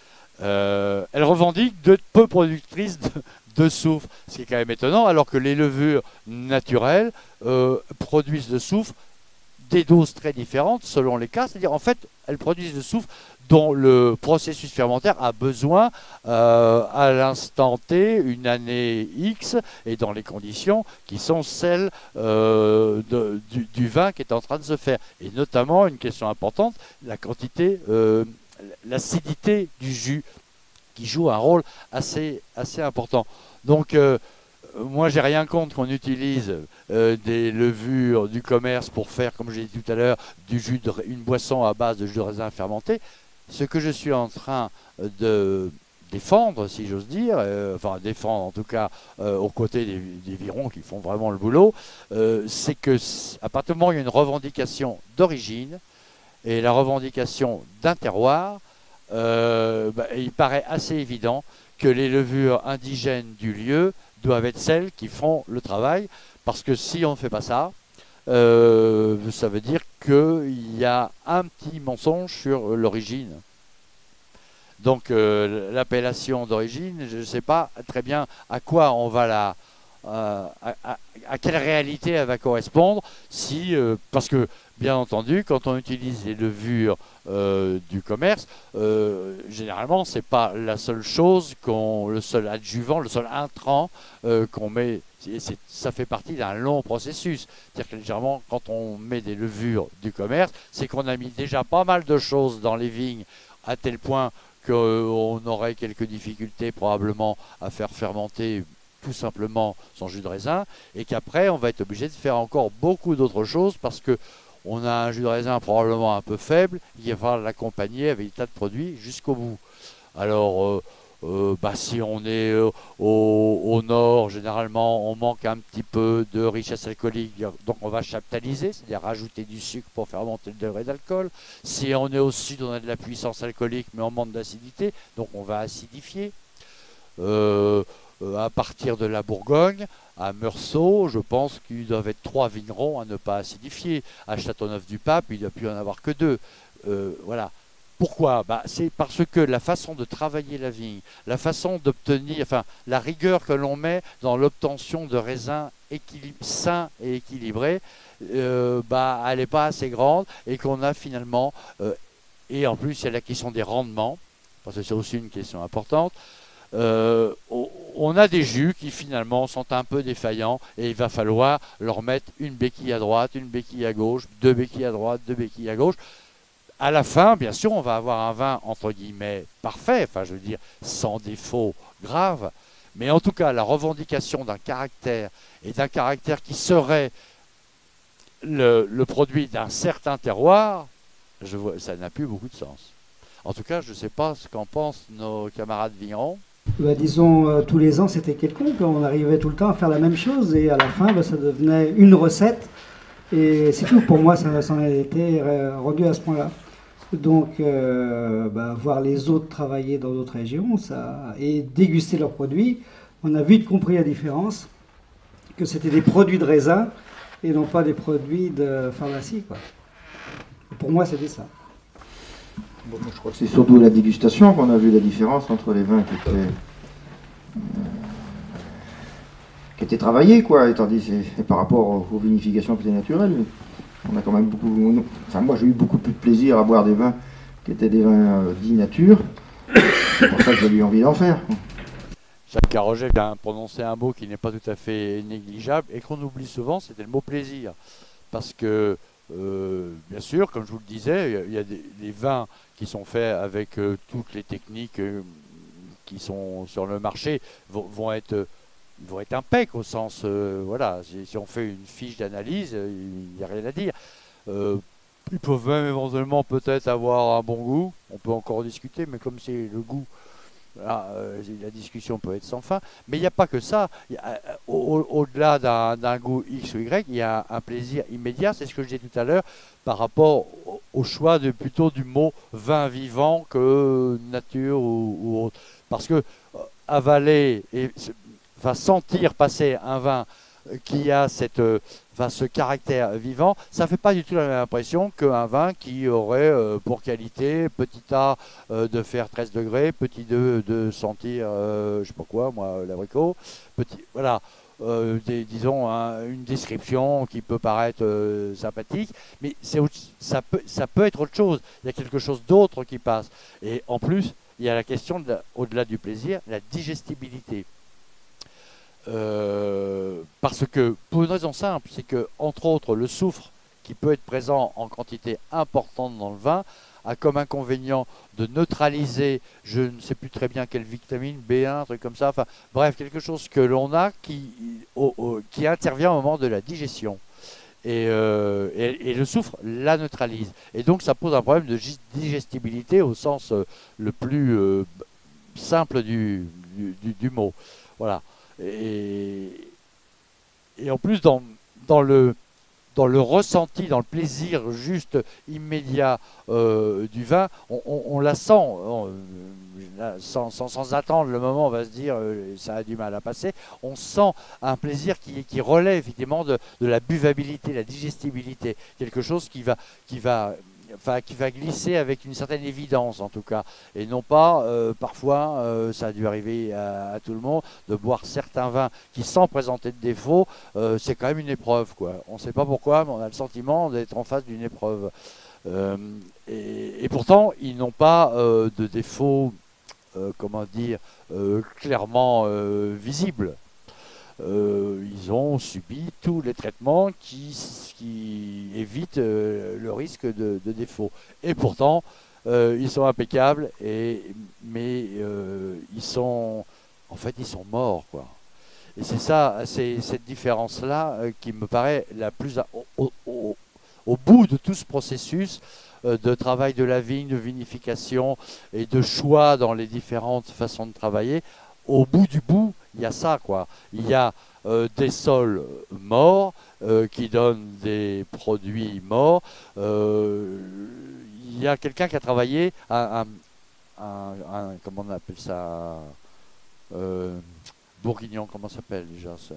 Euh, elle revendique d'être peu productrice de, de soufre, ce qui est quand même étonnant, alors que les levures naturelles euh, produisent de soufre des doses très différentes selon les cas, c'est-à-dire en fait elles produisent de soufre dont le processus fermentaire a besoin euh, à l'instant T, une année X, et dans les conditions qui sont celles euh, de, du, du vin qui est en train de se faire. Et notamment, une question importante, la quantité, euh, l'acidité du jus, qui joue un rôle assez, assez important. Donc, euh, moi, j'ai rien contre qu'on utilise euh, des levures du commerce pour faire, comme j'ai dit tout à l'heure, du jus de, une boisson à base de jus de raisin fermenté. Ce que je suis en train de défendre, si j'ose dire, euh, enfin défendre en tout cas euh, aux côtés des, des virons qui font vraiment le boulot, euh, c'est que à partir du moment où il y a une revendication d'origine et la revendication d'un terroir, euh, bah, il paraît assez évident que les levures indigènes du lieu doivent être celles qui font le travail, parce que si on ne fait pas ça, euh, ça veut dire qu'il y a un petit mensonge sur l'origine. Donc euh, l'appellation d'origine, je ne sais pas très bien à quoi on va la... Euh, à, à, à quelle réalité elle va correspondre, si, euh, parce que bien entendu, quand on utilise les levures euh, du commerce, euh, généralement, c'est pas la seule chose, qu'on, le seul adjuvant, le seul intrant euh, qu'on met. C'est, ça fait partie d'un long processus. C'est-à-dire que généralement, quand on met des levures du commerce, c'est qu'on a mis déjà pas mal de choses dans les vignes, à tel point qu'on aurait quelques difficultés probablement à faire fermenter tout simplement son jus de raisin, et qu'après, on va être obligé de faire encore beaucoup d'autres choses parce que on a un jus de raisin probablement un peu faible, il va falloir l'accompagner avec des tas de produits jusqu'au bout. Alors, euh, euh, bah, si on est euh, au, au nord, généralement, on manque un petit peu de richesse alcoolique, donc on va chaptaliser, c'est-à-dire rajouter du sucre pour faire monter le degré d'alcool. Si on est au sud, on a de la puissance alcoolique, mais on manque d'acidité, donc on va acidifier. Euh, euh, à partir de la Bourgogne, à Meursault, je pense qu'il doivent être trois vignerons à ne pas acidifier. À Châteauneuf-du-Pape, il ne doit plus en avoir que deux. Euh, voilà. Pourquoi? Bah, c'est parce que la façon de travailler la vigne, la façon d'obtenir, enfin, la rigueur que l'on met dans l'obtention de raisins sains et équilibrés, euh, bah, elle n'est pas assez grande, et qu'on a finalement, euh, et en plus il y a la question des rendements, parce que c'est aussi une question importante. Euh, on a des jus qui finalement sont un peu défaillants, et il va falloir leur mettre une béquille à droite, une béquille à gauche, deux béquilles à droite, deux béquilles à gauche. À la fin, bien sûr, on va avoir un vin entre guillemets parfait, enfin je veux dire sans défaut grave, mais en tout cas la revendication d'un caractère, et d'un caractère qui serait le, le produit d'un certain terroir, je vois, ça n'a plus beaucoup de sens. En tout cas, je ne sais pas ce qu'en pensent nos camarades vignerons. Bah, disons, euh, tous les ans, c'était quelconque. On arrivait tout le temps à faire la même chose, et à la fin, bah, ça devenait une recette. Et c'est tout. Pour moi, ça, ça en a été euh, rendu à ce point-là. Donc, euh, bah, voir les autres travailler dans d'autres régions, ça, et déguster leurs produits, on a vite compris la différence, que c'était des produits de raisin et non pas des produits de pharmacie, quoi. Et pour moi, c'était ça. Bon, je crois que c'est surtout la dégustation qu'on a vu la différence entre les vins qui étaient qui était travaillé, quoi, et, tandis, et par rapport aux, aux vinifications qui étaient naturelles. On a quand même beaucoup, on, enfin moi j'ai eu beaucoup plus de plaisir à boire des vins qui étaient des vins euh, dits nature. C'est pour ça que j'ai eu envie d'en faire. Jacques Carroget vient prononcer un mot qui n'est pas tout à fait négligeable et qu'on oublie souvent, c'était le mot plaisir. Parce que, euh, bien sûr, comme je vous le disais, il y a des, des vins qui sont faits avec euh, toutes les techniques euh, qui sont sur le marché, vont, vont être... Ils vont être impeccables au sens, euh, voilà, si, si on fait une fiche d'analyse, euh, il n'y a rien à dire. Euh, ils peuvent même éventuellement peut-être avoir un bon goût, on peut encore discuter, mais comme c'est le goût, là, euh, la discussion peut être sans fin. Mais il n'y a pas que ça, il y a, euh, au, au-delà d'un, d'un goût X ou Y, il y a un plaisir immédiat, c'est ce que je disais tout à l'heure, par rapport au, au choix de, plutôt du mot vin vivant que nature ou, ou autre. Parce que euh, avaler et enfin, sentir passer un vin qui a cette, enfin, ce caractère vivant, ça ne fait pas du tout la même impression qu'un vin qui aurait euh, pour qualité petit A euh, de faire treize degrés, petit deux de sentir, euh, je sais pas quoi, moi, l'abricot, petit, voilà, euh, des, disons hein, une description qui peut paraître euh, sympathique, mais c'est, ça, peut, ça peut être autre chose, il y a quelque chose d'autre qui passe. Et en plus, il y a la question, de la, au-delà du plaisir, la digestibilité. Euh, parce que, pour une raison simple, c'est que, entre autres, le soufre, qui peut être présent en quantité importante dans le vin, a comme inconvénient de neutraliser, je ne sais plus très bien quelle vitamine, B un, un truc comme ça, enfin, bref, quelque chose que l'on a qui, au, au, qui intervient au moment de la digestion. Et, euh, et, et le soufre la neutralise. Et donc, ça pose un problème de digestibilité au sens euh, le plus euh, simple du, du, du, du mot. Voilà. Et, et en plus, dans, dans, le, dans le ressenti, dans le plaisir juste immédiat euh, du vin, on, on, on la sent, on, sans, sans, sans attendre le moment, on va se dire euh, ça a du mal à passer. On sent un plaisir qui, qui relève effectivement de, de la buvabilité, la digestibilité, quelque chose qui va, qui va Enfin, qui va glisser avec une certaine évidence en tout cas, et non pas euh, parfois, euh, ça a dû arriver à, à tout le monde, de boire certains vins qui sans présenter de défaut, euh, c'est quand même une épreuve quoi. On ne sait pas pourquoi, mais on a le sentiment d'être en face d'une épreuve. Euh, et, et pourtant, ils n'ont pas euh, de défaut, euh, comment dire, euh, clairement euh, visible. Euh, ils ont subi tous les traitements qui, qui évitent euh, le risque de, de défaut. Et pourtant, euh, ils sont impeccables, et, mais euh, ils sont, en fait, ils sont morts, quoi. Et c'est ça, c'est cette différence-là euh, qui me paraît la plus à, au, au, au bout de tout ce processus euh, de travail de la vigne, de vinification et de choix dans les différentes façons de travailler. Au bout du bout, il y a ça, quoi. Il y a euh, des sols morts euh, qui donnent des produits morts. Euh, il y a quelqu'un qui a travaillé, un, un, un, un comment on appelle ça, euh, bourguignon, comment ça s'appelle déjà ça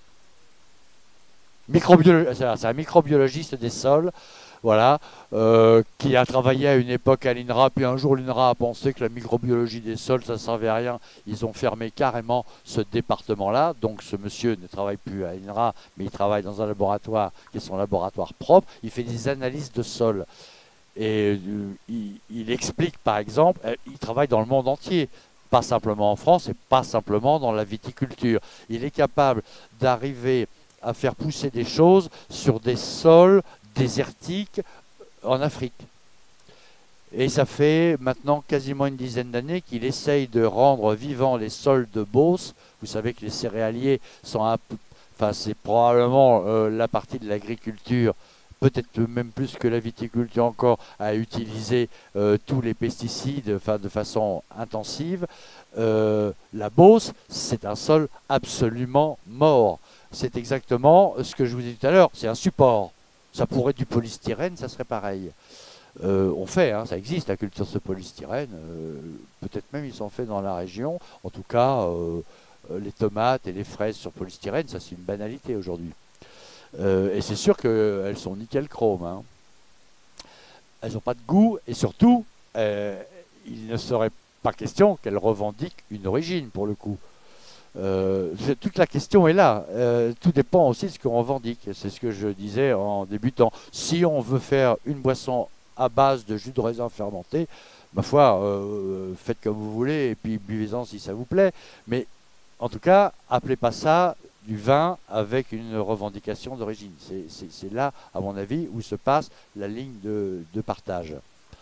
Microbiolo- c'est un microbiologiste des sols. Voilà, euh, qui a travaillé à une époque à l'I N R A, puis un jour l'I N R A a pensé que la microbiologie des sols, ça ne servait à rien. Ils ont fermé carrément ce département-là. Donc ce monsieur ne travaille plus à l'I N R A, mais il travaille dans un laboratoire qui est son laboratoire propre. Il fait des analyses de sol. Et euh, il, il explique, par exemple, euh, il travaille dans le monde entier, pas simplement en France et pas simplement dans la viticulture. Il est capable d'arriver à faire pousser des choses sur des sols désertiques en Afrique. Et ça fait maintenant quasiment une dizaine d'années qu'il essaye de rendre vivants les sols de Beauce. Vous savez que les céréaliers sont un peu, enfin c'est probablement euh, la partie de l'agriculture, peut-être même plus que la viticulture encore, à utiliser euh, tous les pesticides enfin, de façon intensive. Euh, la Beauce, c'est un sol absolument mort. C'est exactement ce que je vous ai dit tout à l'heure, c'est un support. Ça pourrait être du polystyrène, ça serait pareil. Euh, on fait, hein, ça existe la culture de polystyrène, euh, peut-être même ils sont faits dans la région. En tout cas, euh, les tomates et les fraises sur polystyrène, ça c'est une banalité aujourd'hui. Euh, et c'est sûr qu'elles sont nickel chrome. Hein. Elles n'ont pas de goût, et surtout, euh, il ne serait pas question qu'elles revendiquent une origine pour le coup. Euh, toute la question est là. Euh, tout dépend aussi de ce qu'on revendique. C'est ce que je disais en débutant. Si on veut faire une boisson à base de jus de raisin fermenté, ma foi, euh, faites comme vous voulez et puis buvez-en si ça vous plaît. Mais en tout cas, appelez pas ça du vin avec une revendication d'origine. C'est là, à mon avis, où se passe la ligne de, de partage.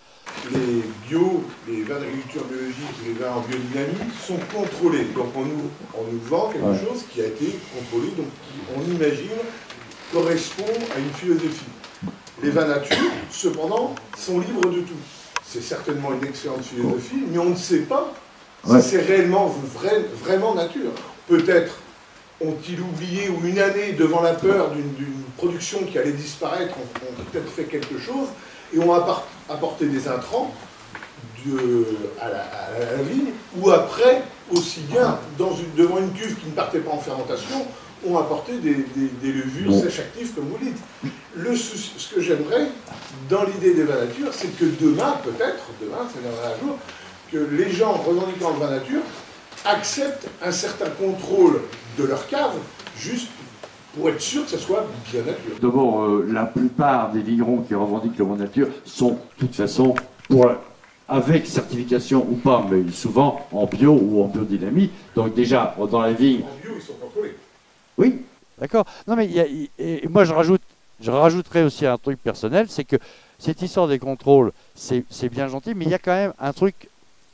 Les bio, les vins d'agriculture biologique, les vins en biodynamie sont contrôlés. Donc on nous, on nous vend quelque ouais. chose qui a été contrôlé, donc qui, on imagine, correspond à une philosophie. Les vins nature, cependant, sont libres de tout. C'est certainement une excellente philosophie, mais on ne sait pas ouais. si c'est réellement vrai, vraiment nature. Peut-être ont-ils oublié, ou une année devant la peur d'une production qui allait disparaître, ont, ont peut-être fait quelque chose, et ont apporté des intrants de, à, la, à la vigne, ou après, aussi bien, dans une, devant une cuve qui ne partait pas en fermentation, ont apporté des, des, des levures sèches actives, comme vous dites. Le, ce que j'aimerais, dans l'idée des vins nature, c'est que demain, peut-être, demain, ça viendra un jour, que les gens revendiquant le vin nature acceptent un certain contrôle de leur cave, juste pour être sûr que ça soit bien nature. D'abord, euh, la plupart des vignerons qui revendiquent le vin nature sont, de toute façon, pour, avec certification ou pas, mais souvent en bio ou en biodynamie. Donc déjà, dans la vigne... En bio, ils sont contrôlés. Oui, d'accord. Non, mais il y a, et moi, je, rajoute, je rajouterais aussi un truc personnel, c'est que cette histoire des contrôles, c'est bien gentil, mais il y a quand même un truc,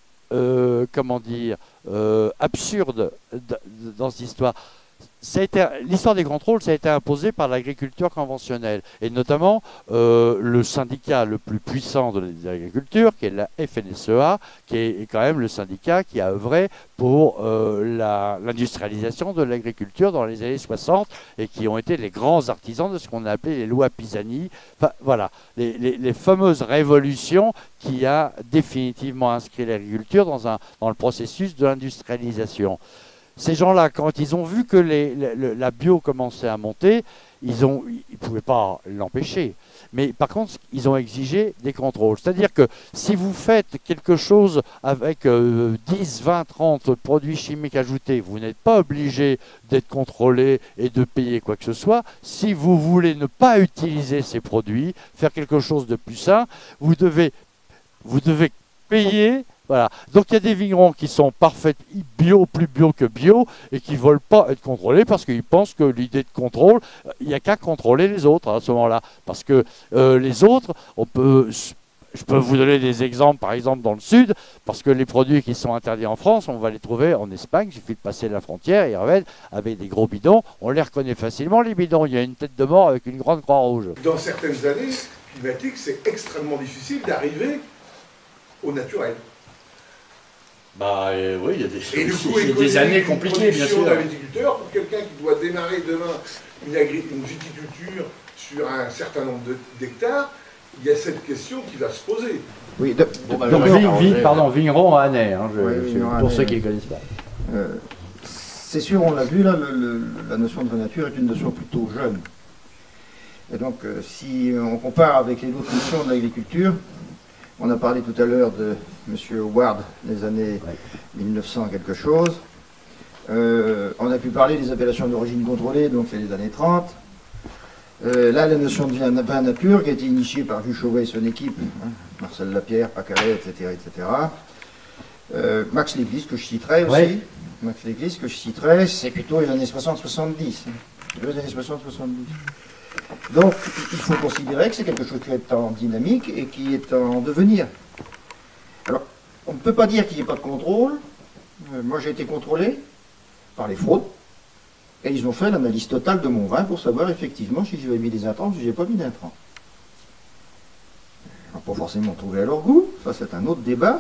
euh, comment dire, euh, absurde dans cette histoire. L'histoire des contrôles, ça a été imposé par l'agriculture conventionnelle, et notamment euh, le syndicat le plus puissant de l'agriculture, qui est la F N S E A, qui est quand même le syndicat qui a œuvré pour euh, l'industrialisation de l'agriculture dans les années soixante, et qui ont été les grands artisans de ce qu'on a appelé les lois Pisani. Enfin, voilà, les, les, les fameuses révolutions qui a définitivement inscrit l'agriculture dans, un, dans le processus de l'industrialisation. Ces gens-là, quand ils ont vu que les, les, la bio commençait à monter, ils ne ils pouvaient pas l'empêcher. Mais par contre, ils ont exigé des contrôles. C'est-à-dire que si vous faites quelque chose avec euh, dix, vingt, trente produits chimiques ajoutés, vous n'êtes pas obligé d'être contrôlé et de payer quoi que ce soit. Si vous voulez ne pas utiliser ces produits, faire quelque chose de plus sain, vous devez, vous devez payer. Voilà. Donc il y a des vignerons qui sont parfaits bio, plus bio que bio, et qui ne veulent pas être contrôlés parce qu'ils pensent que l'idée de contrôle, il n'y a qu'à contrôler les autres à ce moment-là. Parce que euh, les autres, on peut, je peux vous donner des exemples, par exemple dans le sud, parce que les produits qui sont interdits en France, on va les trouver en Espagne, il suffit de passer la frontière, et ils reviennent avec des gros bidons, on les reconnaît facilement, les bidons, il y a une tête de mort avec une grande croix rouge. Dans certaines années climatiques, c'est extrêmement difficile d'arriver au naturel. Bah euh, oui, il y a des, et du coup, des, des années compliquées, bien sûr. D'agriculteur, pour quelqu'un qui doit démarrer demain une, une viticulture sur un certain nombre d'hectares, il y a cette question qui va se poser. Oui, de, bon, bah, donc, vigne, vigne, pardon, vigneron à année, hein, je, oui, je, pour année. Ceux qui ne connaissent pas. Euh, C'est sûr, on l'a vu, là, le, le, la notion de nature est une notion plutôt jeune. Et donc, euh, si on compare avec les autres notions de l'agriculture, on a parlé tout à l'heure de M. Howard des années ouais. mille neuf cents quelque chose. Euh, on a pu parler des appellations d'origine contrôlée, donc c'est les années trente. Euh, là, la notion de vin nature qui a été initiée par Jules Chauvet et son équipe, hein, Marcel Lapierre, Pacalet, et cetera, et cetera. Euh, Max Léglise, que je citerai aussi. Ouais. Max Léglise, que je citerai, c'est plutôt les années soixante soixante-dix. Hein. Les années soixante soixante-dix. Donc, il faut considérer que c'est quelque chose qui est en dynamique et qui est en devenir. Alors, on ne peut pas dire qu'il n'y ait pas de contrôle. Euh, moi, j'ai été contrôlé par les fraudes. Et ils ont fait l'analyse totale de mon vin pour savoir effectivement si j'avais mis des intrants ou si je n'ai pas mis d'intrants. Ils n'ont pas forcément trouvé à leur goût. Ça, c'est un autre débat.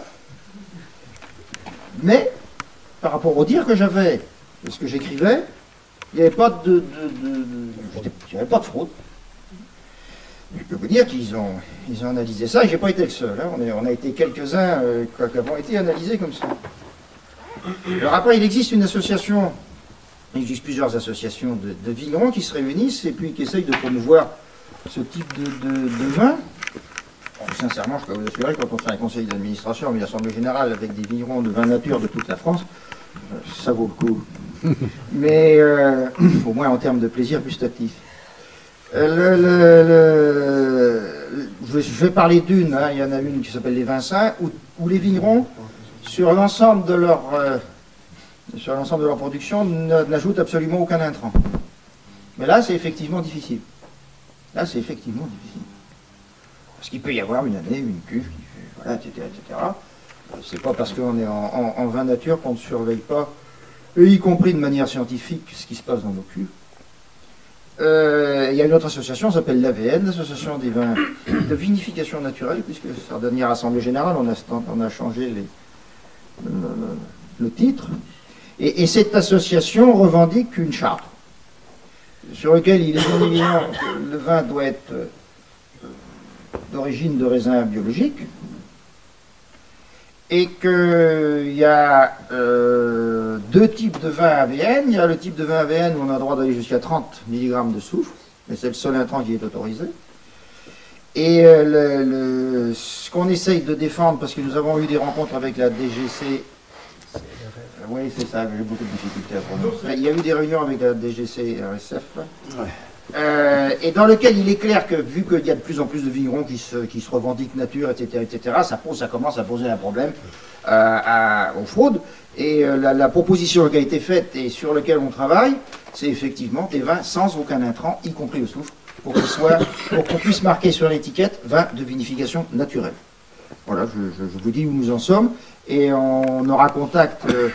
Mais, par rapport au dire que j'avais, et ce que j'écrivais, il n'y avait pas de, de, de, de, de, pas de fraude. Je peux vous dire qu'ils ont, ils ont analysé ça, et je n'ai pas été le seul. Hein. On, est, on a été quelques-uns euh, qui avons été analysés comme ça. Alors après, il existe une association, il existe plusieurs associations de, de vignerons qui se réunissent et puis qui essayent de promouvoir ce type de, de, de vin. Bon, sincèrement, je peux vous assurer, quand on fait un conseil d'administration, une assemblée générale avec des vignerons de vin nature de toute la France, ça vaut le coup. Mais euh, au moins en termes de plaisir gustatif. Euh, le, le, le, je, je vais parler d'une, hein, il y en a une qui s'appelle les vins sains, où, où les vignerons, sur l'ensemble de leur euh, sur l'ensemble de leur production, n'ajoutent absolument aucun intrant. Mais là, c'est effectivement difficile. Là, c'est effectivement difficile. Parce qu'il peut y avoir une année, une cuve, qui fait, voilà, et cetera, et cetera. C'est pas parce qu'on est en, en, en vin nature qu'on ne surveille pas, et y compris de manière scientifique, ce qui se passe dans nos cuves. Euh, il y a une autre association, ça s'appelle l'A V N, l'Association des vins de vinification naturelle, puisque sur la dernière Assemblée Générale, on a, on a changé les, le, le, le titre. Et, et cette association revendique une charte, sur laquelle il est bien évident que le vin doit être euh, d'origine de raisin biologique, et qu'il y a euh, deux types de vin A V N. Il y a le type de vin A V N où on a le droit d'aller jusqu'à trente milligrammes de soufre, mais c'est le seul intrant qui est autorisé. Et euh, le, le, ce qu'on essaye de défendre, parce que nous avons eu des rencontres avec la D G C, euh, oui c'est ça, j'ai beaucoup de difficultés à prononcer. Il y a eu des réunions avec la D G C R S F, ouais. Euh, et dans lequel il est clair que, vu qu'il y a de plus en plus de vignerons qui se, qui se revendiquent nature, et cetera, et cetera, ça, pose, ça commence à poser un problème euh, à, aux fraudes. Et euh, la, la proposition qui a été faite et sur laquelle on travaille, c'est effectivement des vins sans aucun intrant, y compris le soufre, pour qu'on soit, pour qu'on puisse marquer sur l'étiquette vin de vinification naturelle. Voilà, je, je, je vous dis où nous en sommes. Et on aura contact euh,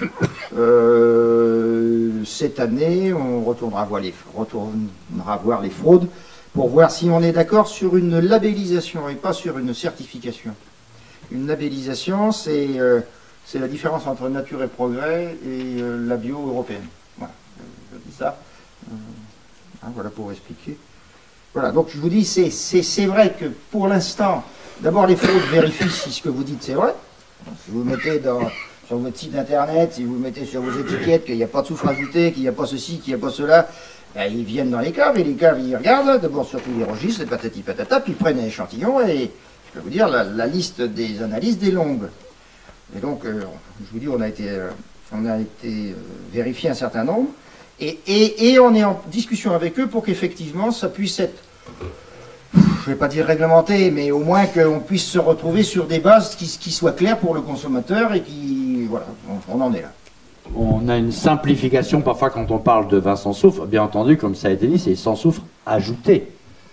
euh, cette année, on retournera voir, les, retournera voir les fraudes pour voir si on est d'accord sur une labellisation et pas sur une certification. Une labellisation, c'est euh, la différence entre nature et progrès et euh, la bio européenne. Voilà, je, je dis ça. Euh, hein, voilà pour expliquer. Voilà, donc je vous dis, c'est vrai que pour l'instant, d'abord les fraudes vérifient si ce que vous dites c'est vrai. Si vous mettez dans, sur votre site internet, si vous mettez sur vos étiquettes qu'il n'y a pas de soufre ajouté, qu'il n'y a pas ceci, qu'il n'y a pas cela, ben, ils viennent dans les caves et les caves ils regardent, d'abord surtout les registres, les patati patata, puis ils prennent un échantillon et je peux vous dire, la, la liste des analyses est longue. Et donc, euh, je vous dis, on a été, euh, on a été euh, vérifié un certain nombre et, et, et on est en discussion avec eux pour qu'effectivement ça puisse être, je ne vais pas dire réglementé, mais au moins qu'on puisse se retrouver sur des bases qui, qui soient claires pour le consommateur et qui, voilà, on, on en est là. On a une simplification parfois quand on parle de vin sans soufre, bien entendu, comme ça a été dit, c'est sans soufre ajouté.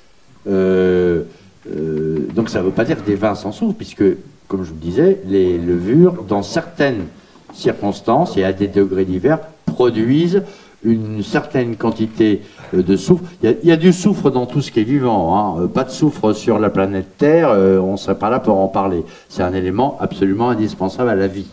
Euh, euh, donc ça ne veut pas dire des vins sans soufre, puisque, comme je vous disais, les levures, dans certaines circonstances et à des degrés divers, produisent une certaine quantité de soufre. Il y, a, il y a du soufre dans tout ce qui est vivant, hein. Pas de soufre sur la planète Terre, euh, on ne serait pas là pour en parler. C'est un élément absolument indispensable à la vie.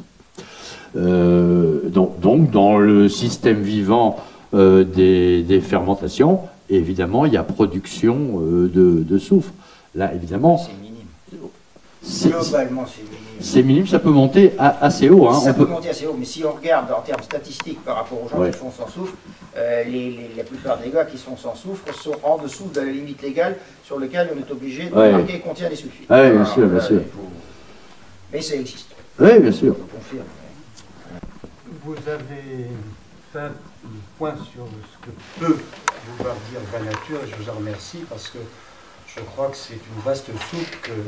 Euh, donc, donc, dans le système vivant euh, des, des fermentations, évidemment, il y a production euh, de, de soufre. Là, évidemment... C'est minime. Globalement, c'est minime. C'est minime, ça peut monter à, assez haut. Hein. Ça on peut peut monter assez haut, mais si on regarde en termes statistiques par rapport aux gens ouais. qui font sans soufre, euh, les, les, la plupart des gars qui sont sans soufre sont en dessous de la limite légale sur laquelle on est obligé de ouais. marquer contient des sulfites. Oui, bien sûr, bien sûr. Faut... Mais ça existe. Oui, bien sûr. Je confirme. Vous avez fait un point sur ce que peut vouloir dire la nature, et je vous en remercie parce que je crois que c'est une vaste soupe que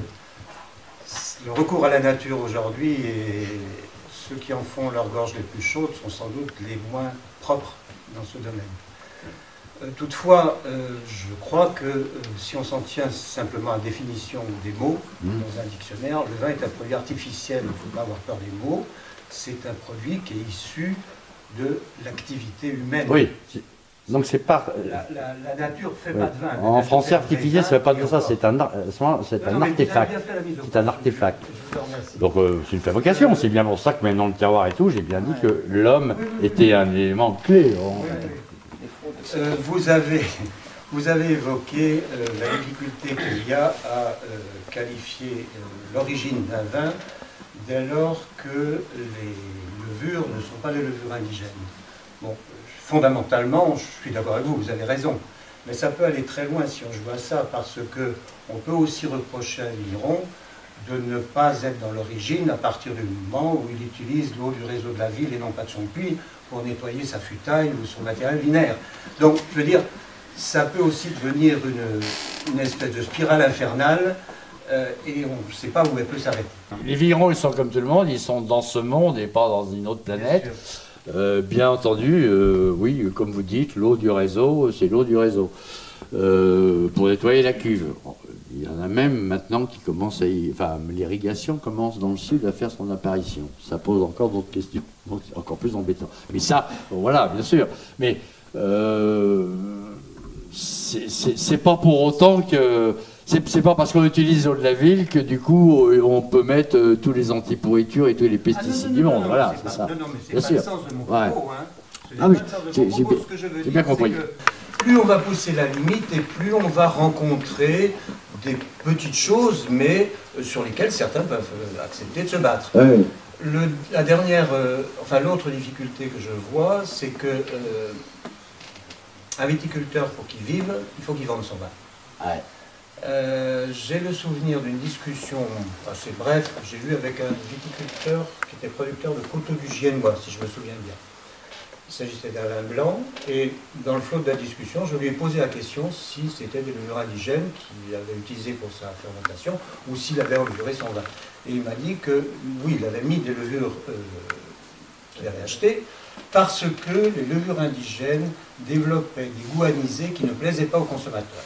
le recours à la nature aujourd'hui et ceux qui en font leur gorge les plus chaudes sont sans doute les moins propres dans ce domaine. Euh, toutefois, euh, je crois que euh, si on s'en tient simplement à la définition des mots mmh. dans un dictionnaire, le vin est un produit artificiel, il ne faut pas avoir peur des mots, c'est un produit qui est issu de l'activité humaine. Oui. Donc c'est pas... La, la, la nature fait oui. pas de vin. En français artificiel, ça ne veut pas dire ça, c'est un, c'est un artefact. C'est un artefact. Donc euh, c'est une fabrication, c'est bien pour ça que maintenant le terroir et tout, j'ai bien dit que l'homme oui, oui, était oui. un élément clé. Oui, oui. Euh, vous, avez, vous avez évoqué euh, la difficulté qu'il y a à euh, qualifier euh, l'origine d'un vin dès lors que les levures ne sont pas des levures indigènes. Bon, fondamentalement, je suis d'accord avec vous, vous avez raison, mais ça peut aller très loin si on joue à ça, parce que on peut aussi reprocher à un vigneron de ne pas être dans l'origine à partir du moment où il utilise l'eau du réseau de la ville et non pas de son puits pour nettoyer sa futaille ou son matériel binaire. Donc, je veux dire, ça peut aussi devenir une, une espèce de spirale infernale euh, et on ne sait pas où elle peut s'arrêter. Les vignerons, ils sont comme tout le monde, ils sont dans ce monde et pas dans une autre planète. Bien, Euh, bien entendu, euh, oui, comme vous dites, l'eau du réseau, c'est l'eau du réseau. Euh, pour nettoyer la cuve. Il y en a même maintenant qui commencent à y... Enfin, l'irrigation commence dans le sud à faire son apparition. Ça pose encore d'autres questions, donc c'est encore plus embêtant. Mais ça, voilà, bien sûr. Mais euh, c'est pas pour autant que... C'est pas parce qu'on utilise l'eau de la ville que du coup on peut mettre euh, tous les antipourritures et tous les pesticides du monde. Voilà, c'est ça. Non, non, mais c'est Bien pas sûr. le sens de mon Ouais. propos. Hein. Ce n'est Ah oui, pas le sens de j'ai mon j'ai propos. bien, Ce que je veux j'ai bien dire, compris. c'est que plus on va pousser la limite et plus on va rencontrer des petites choses, mais euh, sur lesquelles certains peuvent euh, accepter de se battre. Ouais. Le, la dernière, euh, enfin l'autre difficulté que je vois, c'est que euh, un viticulteur, pour qu'il vive, il faut qu'il vende son vin. Ouais. Euh, j'ai le souvenir d'une discussion assez brève que j'ai eue avec un viticulteur qui était producteur de coteaux du Giennois, si je me souviens bien. Il s'agissait d'un vin blanc, et dans le flot de la discussion, je lui ai posé la question si c'était des levures indigènes qu'il avait utilisées pour sa fermentation, ou s'il avait levuré son vin. Et il m'a dit que oui, il avait mis des levures euh, qu'il avait achetées, parce que les levures indigènes développaient des goûts anisés qui ne plaisaient pas aux consommateurs.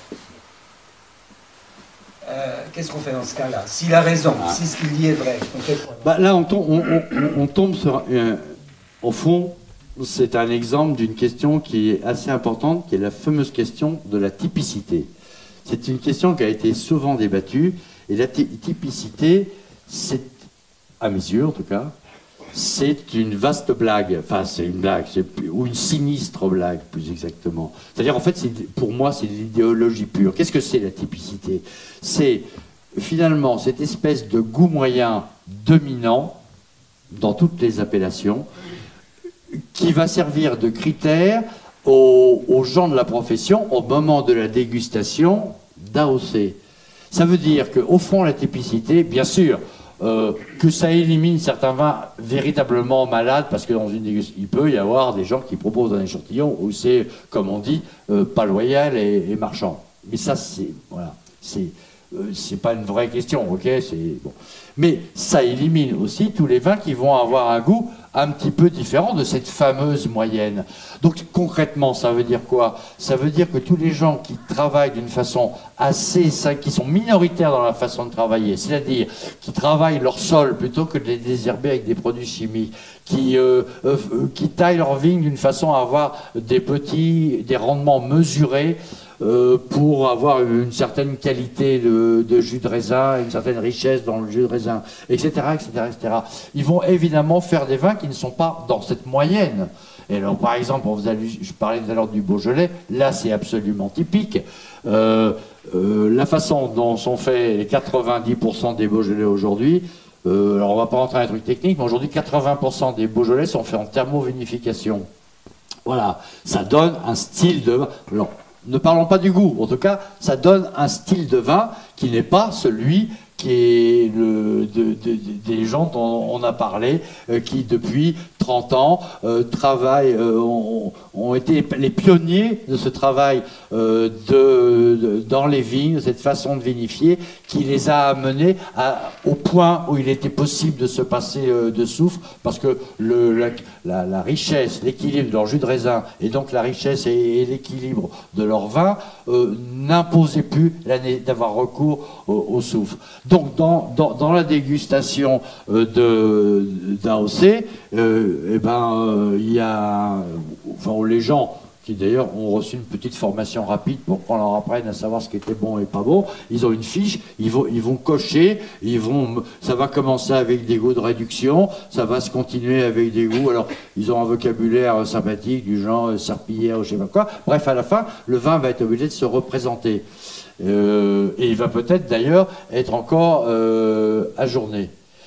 Euh, Qu'est-ce qu'on fait dans ce cas-là? S'il a raison, Ah. si ce qu'il dit est vrai, on fait quoi? Bah, là, on tombe, on, on- on tombe sur... un- au fond, c'est un exemple d'une question qui est assez importante, qui est la fameuse question de la typicité. C'est une question qui a été souvent débattue, et la ty- typicité, c'est, à mes yeux en tout cas, c'est une vaste blague, enfin c'est une blague, c'est plus- ou une sinistre blague plus exactement. C'est-à-dire en fait, c'est- pour moi, c'est de l'idéologie pure. Qu'est-ce que c'est la typicité? C'est finalement cette espèce de goût moyen dominant dans toutes les appellations qui va servir de critère aux, aux gens de la profession au moment de la dégustation d'A O C. Ça veut dire qu'au fond, la typicité, bien sûr, euh, que ça élimine certains vins véritablement malades, parce que dans une dégustation, il peut y avoir des gens qui proposent un échantillon où c'est, comme on dit, euh, pas loyal et, et marchand. Mais ça, c'est voilà, c'est euh, c'est pas une vraie question, ok, c'est bon. Mais ça élimine aussi tous les vins qui vont avoir un goût un petit peu différent de cette fameuse moyenne. Donc concrètement, ça veut dire quoi? Ça veut dire que tous les gens qui travaillent d'une façon assez, qui sont minoritaires dans la façon de travailler, c'est-à-dire qui travaillent leur sol plutôt que de les désherber avec des produits chimiques, qui, euh, euh, qui taillent leur vigne d'une façon à avoir des petits, des rendements mesurés, Euh, pour avoir une certaine qualité de, de jus de raisin, une certaine richesse dans le jus de raisin, et cetera, et cetera, et cetera. Ils vont évidemment faire des vins qui ne sont pas dans cette moyenne. Et alors, par exemple, on vous a, je parlais tout à l'heure du Beaujolais, là c'est absolument typique. Euh, euh, la façon dont sont faits les quatre-vingt-dix pour cent des Beaujolais aujourd'hui, euh, alors on va pas rentrer dans les trucs techniques, mais aujourd'hui quatre-vingts pour cent des Beaujolais sont faits en thermovinification. Voilà, ça donne un style de vin. Alors, ne parlons pas du goût, en tout cas, ça donne un style de vin qui n'est pas celui qui est le, de, de, de, des gens dont on a parlé, euh, qui depuis trente ans euh, travaillent, euh, ont, ont été les pionniers de ce travail euh, de, de, dans les vignes, de cette façon de vinifier, qui les a amenés à, au point où il était possible de se passer euh, de soufre, parce que le, la, la, la richesse, l'équilibre de leur jus de raisin, et donc la richesse et, et l'équilibre de leur vin, euh, n'imposait plus d'avoir recours au, au soufre. Donc dans, dans, dans la dégustation euh, de d'A O C, euh, eh ben, il euh, y a, enfin, les gens qui d'ailleurs ont reçu une petite formation rapide pour qu'on leur apprenne à savoir ce qui était bon et pas bon. Ils ont une fiche, ils vont, ils vont cocher, ils vont, ça va commencer avec des goûts de réduction, ça va se continuer avec des goûts, alors ils ont un vocabulaire sympathique du genre euh, serpillière ou je sais pas quoi. Bref, à la fin, le vin va être obligé de se représenter. Euh, et il va peut-être d'ailleurs être encore euh, ajourné.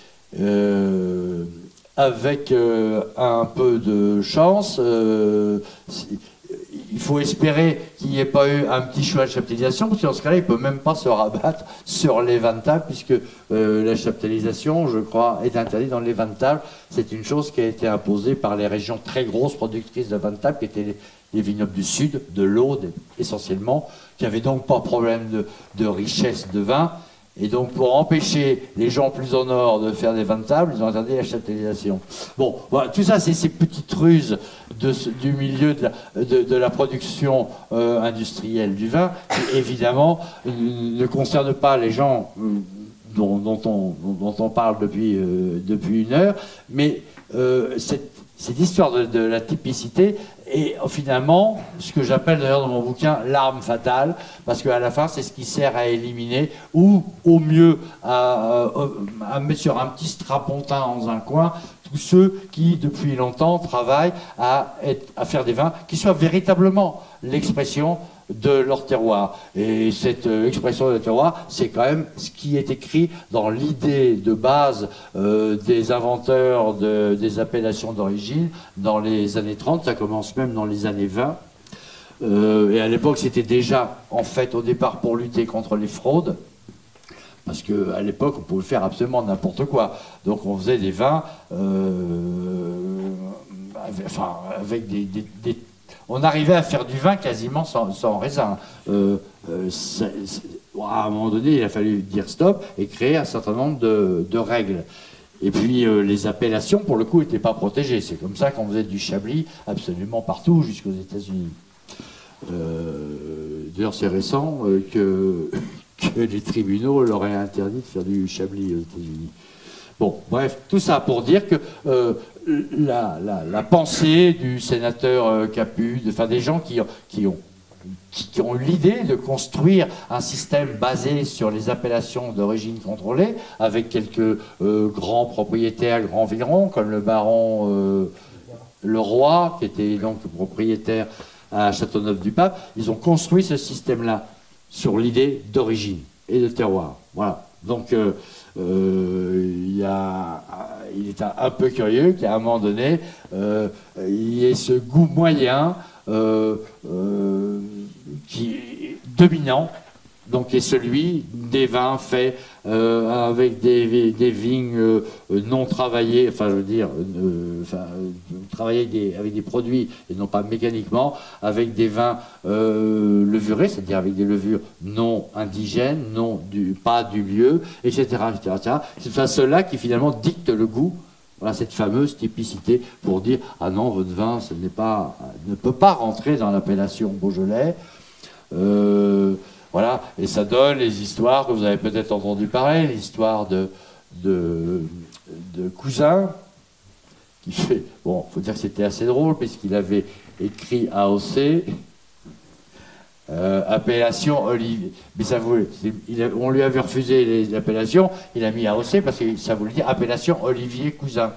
Euh, avec euh, un peu de chance, euh, il faut espérer qu'il n'y ait pas eu un petit choix de chaptalisation, parce que dans ce cas-là, il ne peut même pas se rabattre sur les vins de table, puisque euh, la chaptalisation, je crois, est interdite dans les vins de table. C'est une chose qui a été imposée par les régions très grosses productrices de vins de table, qui étaient les, les vignobles du Sud, de l'Aude essentiellement, qui n'avaient donc pas de problème de, de richesse de vin. Et donc, pour empêcher les gens plus au nord de faire des vins de table, ils ont interdit la chaptalisation. Bon, voilà, tout ça, c'est ces petites ruses de, du milieu de la, de, de la production euh, industrielle du vin, qui évidemment ne concernent pas les gens dont, dont, on, dont on parle depuis, euh, depuis une heure, mais euh, cette, cette histoire de, de la typicité est finalement ce que j'appelle d'ailleurs dans mon bouquin l'arme fatale, parce qu'à la fin c'est ce qui sert à éliminer ou au mieux à, à, à mettre sur un petit strapontin dans un coin tous ceux qui depuis longtemps travaillent à, être, à faire des vins qui soient véritablement l'expression de leur terroir. Et cette euh, expression de leur terroir, c'est quand même ce qui est écrit dans l'idée de base euh, des inventeurs de, des appellations d'origine dans les années trente, ça commence même dans les années vingt. Euh, et à l'époque, c'était déjà, en fait, au départ, pour lutter contre les fraudes. Parce qu'à l'époque, on pouvait faire absolument n'importe quoi. Donc on faisait des vins euh, avec, enfin, avec des, des, des on arrivait à faire du vin quasiment sans, sans raisin. Euh, euh, c'est, c'est, à un moment donné, il a fallu dire stop et créer un certain nombre de, de règles. Et puis euh, les appellations, pour le coup, n'étaient pas protégées. C'est comme ça qu'on faisait du Chablis absolument partout, jusqu'aux États-Unis. Euh, D'ailleurs, c'est récent euh, que, que les tribunaux leur aient interdit de faire du Chablis aux États-Unis. Bon, bref, tout ça pour dire que euh, la, la, la pensée du sénateur euh, Capu, enfin des gens qui, qui ont, qui, qui ont eu l'idée de construire un système basé sur les appellations d'origine contrôlée, avec quelques euh, grands propriétaires, grands vignerons, comme le baron euh, Leroy, qui était donc propriétaire à Châteauneuf-du-Pape, ils ont construit ce système-là sur l'idée d'origine et de terroir. Voilà. Donc, euh, euh, il, y a, il est un, un peu curieux qu'à un moment donné, euh, il y ait ce goût moyen euh, euh, qui est dominant, donc qui est celui des vins faits euh, avec des, des vignes euh, non travaillées, enfin je veux dire, euh, enfin, euh, travaillées avec des, avec des produits et non pas mécaniquement, avec des vins euh, levurés, c'est-à-dire avec des levures non indigènes, non du, pas du lieu, et cetera, et cetera, et cetera. C'est cela qui finalement dicte le goût. Voilà cette fameuse typicité pour dire ah non, votre vin ce n'est pas, ne peut pas rentrer dans l'appellation Beaujolais. Euh, Voilà, et ça donne les histoires que vous avez peut-être entendu parler, l'histoire de, de, de Cousin, qui fait, bon, il faut dire que c'était assez drôle, puisqu'il avait écrit A O C, euh, appellation Olivier, mais ça voulait, il a, on lui avait refusé les appellations, il a mis A O C parce que ça voulait dire appellation Olivier Cousin.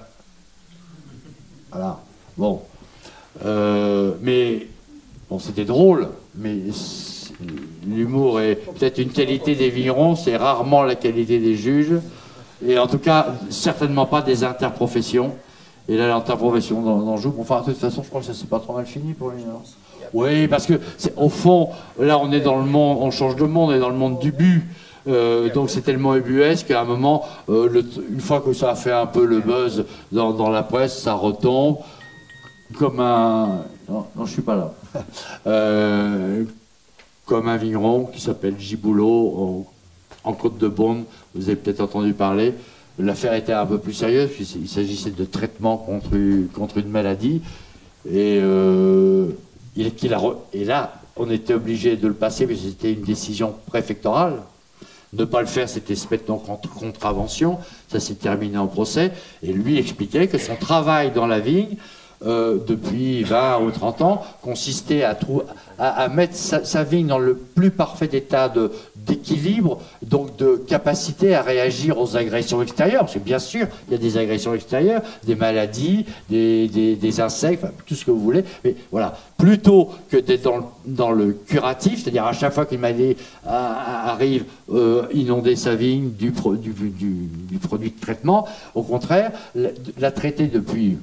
Voilà, bon, euh, mais, bon, c'était drôle, mais... l'humour est peut-être une qualité des vignerons, c'est rarement la qualité des juges, et en tout cas, certainement pas des interprofessions. Et là, l'interprofession d'en joue. Enfin, de toute façon, je crois que ça s'est pas trop mal fini pour lui. Non, oui, parce que, au fond, là, on est dans le monde, on change de monde, on est dans le monde du but. Euh, donc c'est tellement ubuesque qu'à un moment, euh, le, une fois que ça a fait un peu le buzz dans, dans la presse, ça retombe comme un... Non, non je suis pas là. euh, comme un vigneron qui s'appelle Giboulot en, en Côte-de-Beaune, vous avez peut-être entendu parler. L'affaire était un peu plus sérieuse, puisqu'il s'agissait de traitement contre, contre une maladie. Et, euh, il, il a, et là, on était obligé de le passer, mais c'était une décision préfectorale. Ne pas le faire, c'était se mettre en contravention. Ça s'est terminé en procès. Et lui expliquait que son travail dans la vigne, Euh, depuis vingt ou trente ans, consistait à, à, à mettre sa, sa vigne dans le plus parfait état d'équilibre, donc de capacité à réagir aux agressions extérieures, parce que bien sûr, il y a des agressions extérieures, des maladies, des, des, des insectes, enfin, tout ce que vous voulez, mais voilà, plutôt que d'être dans, dans le curatif, c'est-à-dire à chaque fois qu'une maladie arrive, euh, inonder sa vigne du, du, du, du produit de traitement, au contraire, la, la traiter depuis...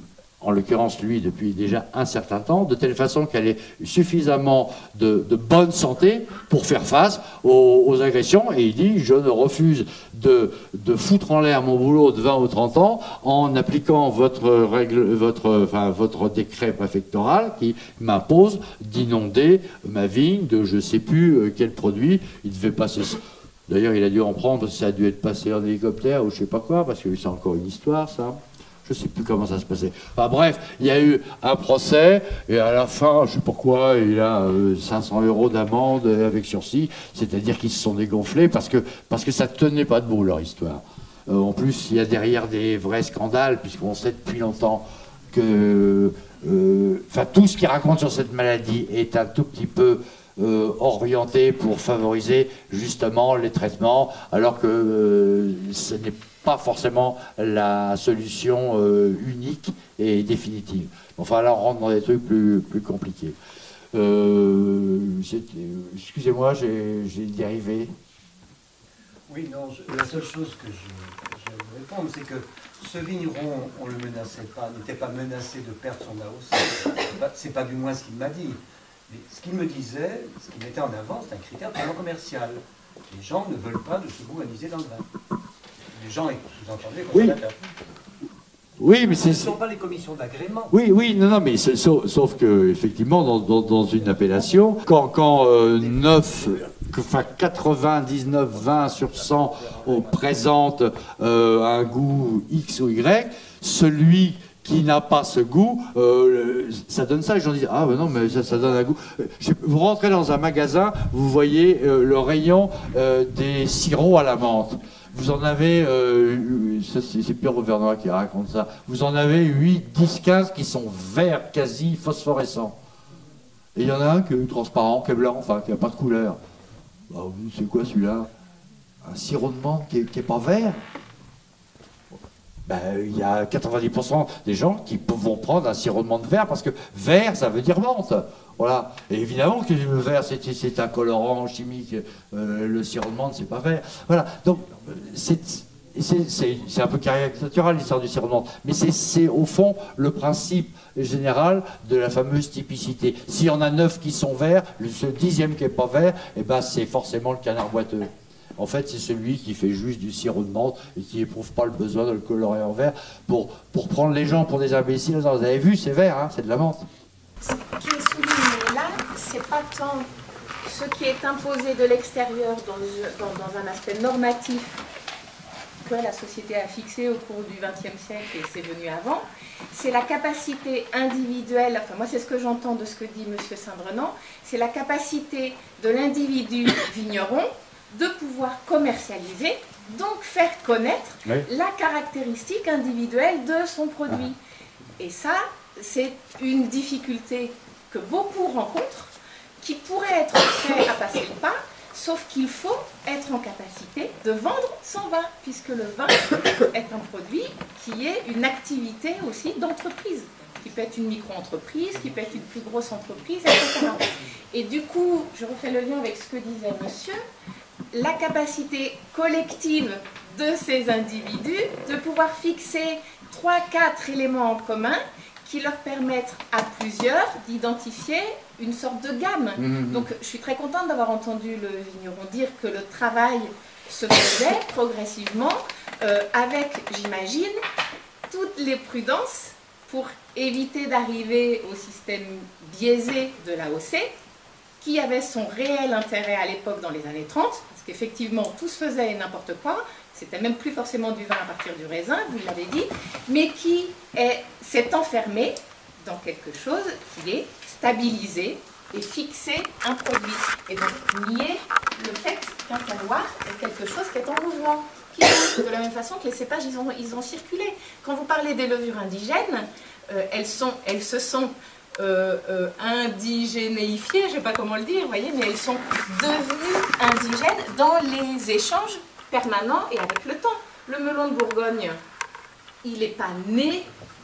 en l'occurrence lui depuis déjà un certain temps, de telle façon qu'elle ait suffisamment de, de bonne santé pour faire face aux, aux agressions. Et il dit, je ne refuse de, de foutre en l'air mon boulot de vingt ou trente ans en appliquant votre, règle, votre, enfin, votre décret préfectoral qui m'impose d'inonder ma vigne de je ne sais plus quel produit. Il devait passer... D'ailleurs, il a dû en prendre, ça a dû être passé en hélicoptère ou je ne sais pas quoi, parce que c'est encore une histoire, ça. Je ne sais plus comment ça se passait. Enfin bref, il y a eu un procès, et à la fin, je ne sais pas quoi, il a euh, cinq cents euros d'amende avec sursis, c'est-à-dire qu'ils se sont dégonflés parce que, parce que ça ne tenait pas debout, leur histoire. Euh, en plus, il y a derrière des vrais scandales, puisqu'on sait depuis longtemps que euh, enfin, tout ce qu'ils racontent sur cette maladie est un tout petit peu euh, orienté pour favoriser justement les traitements, alors que euh, ce n'est pas forcément la solution euh, unique et définitive. Enfin, là, on rentre dans des trucs plus, plus compliqués. Euh, Excusez-moi, j'ai dérivé. Oui, non, je, la seule chose que je, je vais vous répondre, c'est que ce vigneron, on ne le menaçait pas, n'était pas menacé de perdre son A O C. C'est pas, pas du moins ce qu'il m'a dit. Mais ce qu'il me disait, ce qu'il mettait en avant, c'est un critère purement commercial. Les gens ne veulent pas de ce goût anisé dans le vin. Les gens, vous entendez, oui. Oui, mais ce ne sont pas les commissions d'agrément. Oui, oui, non, non, mais sauf, sauf que effectivement, dans, dans, dans une appellation, quand, quand euh, neuf, enfin quatre-vingt-dix-neuf vins sur cent on présente euh, un goût X ou Y, celui qui n'a pas ce goût, euh, ça donne ça. Les gens disent, ah ben non, mais ça, ça donne un goût. Vous rentrez dans un magasin, vous voyez euh, le rayon euh, des sirops à la menthe. Vous en avez, euh, c'est Pierre Auvernois qui raconte ça, vous en avez huit, dix, quinze qui sont verts, quasi phosphorescents. Et il y en a un qui est transparent, qui est blanc, enfin, qui n'a pas de couleur. Bah, c'est quoi celui-là? Un sirop de menthe qui n'est pas vert? Ben, il y a quatre-vingt-dix pour cent des gens qui vont prendre un sirop de menthe vert parce que vert, ça veut dire menthe. Voilà. Et évidemment que le vert, c'est un colorant chimique. Euh, le sirop de menthe, c'est pas vert. Voilà. Donc, c'est un peu caricatural l'histoire du sirop de menthe. Mais c'est au fond le principe général de la fameuse typicité. S'il y en a neuf qui sont verts, ce dixième qui n'est pas vert, eh ben, c'est forcément le canard boiteux. En fait, c'est celui qui fait juste du sirop de menthe et qui n'éprouve pas le besoin de le colorer en vert pour, pour prendre les gens pour des imbéciles. Vous avez vu, c'est vert, hein, c'est de la menthe. Ce qui est souligné là, c'est pas tant ce qui est imposé de l'extérieur dans, dans, dans un aspect normatif que la société a fixé au cours du vingtième siècle et c'est venu avant, c'est la capacité individuelle, enfin moi c'est ce que j'entends de ce que dit M. Saint-Drenant, c'est la capacité de l'individu vigneron de pouvoir commercialiser, donc faire connaître oui. la caractéristique individuelle de son produit. Ah. Et ça, c'est une difficulté que beaucoup rencontrent, qui pourrait être prêt à passer le pas, sauf qu'il faut être en capacité de vendre son vin, puisque le vin est un produit qui est une activité aussi d'entreprise, qui peut être une micro-entreprise, qui peut être une plus grosse entreprise, et cetera. Et du coup, je refais le lien avec ce que disait monsieur, la capacité collective de ces individus de pouvoir fixer trois, quatre éléments en commun qui leur permettent à plusieurs d'identifier une sorte de gamme. Mmh. Donc je suis très contente d'avoir entendu le vigneron dire que le travail se faisait progressivement euh, avec, j'imagine, toutes les prudences pour éviter d'arriver au système biaisé de l'A O C, qui avait son réel intérêt à l'époque dans les années trente, parce qu'effectivement tout se faisait et n'importe quoi, c'était même plus forcément du vin à partir du raisin, vous l'avez dit, mais qui s'est enfermé dans quelque chose qui est stabilisé et fixé un produit. Et donc nier le fait qu'un terroir est quelque chose qui est en mouvement, qui bouge de la même façon que les cépages, ils ont, ils ont circulé. Quand vous parlez des levures indigènes, euh, elles, sont, elles se sont euh, euh, indigénéifiées, je ne sais pas comment le dire, vous voyez, mais elles sont devenues indigènes dans les échanges permanents et avec le temps. Le melon de Bourgogne, il n'est pas né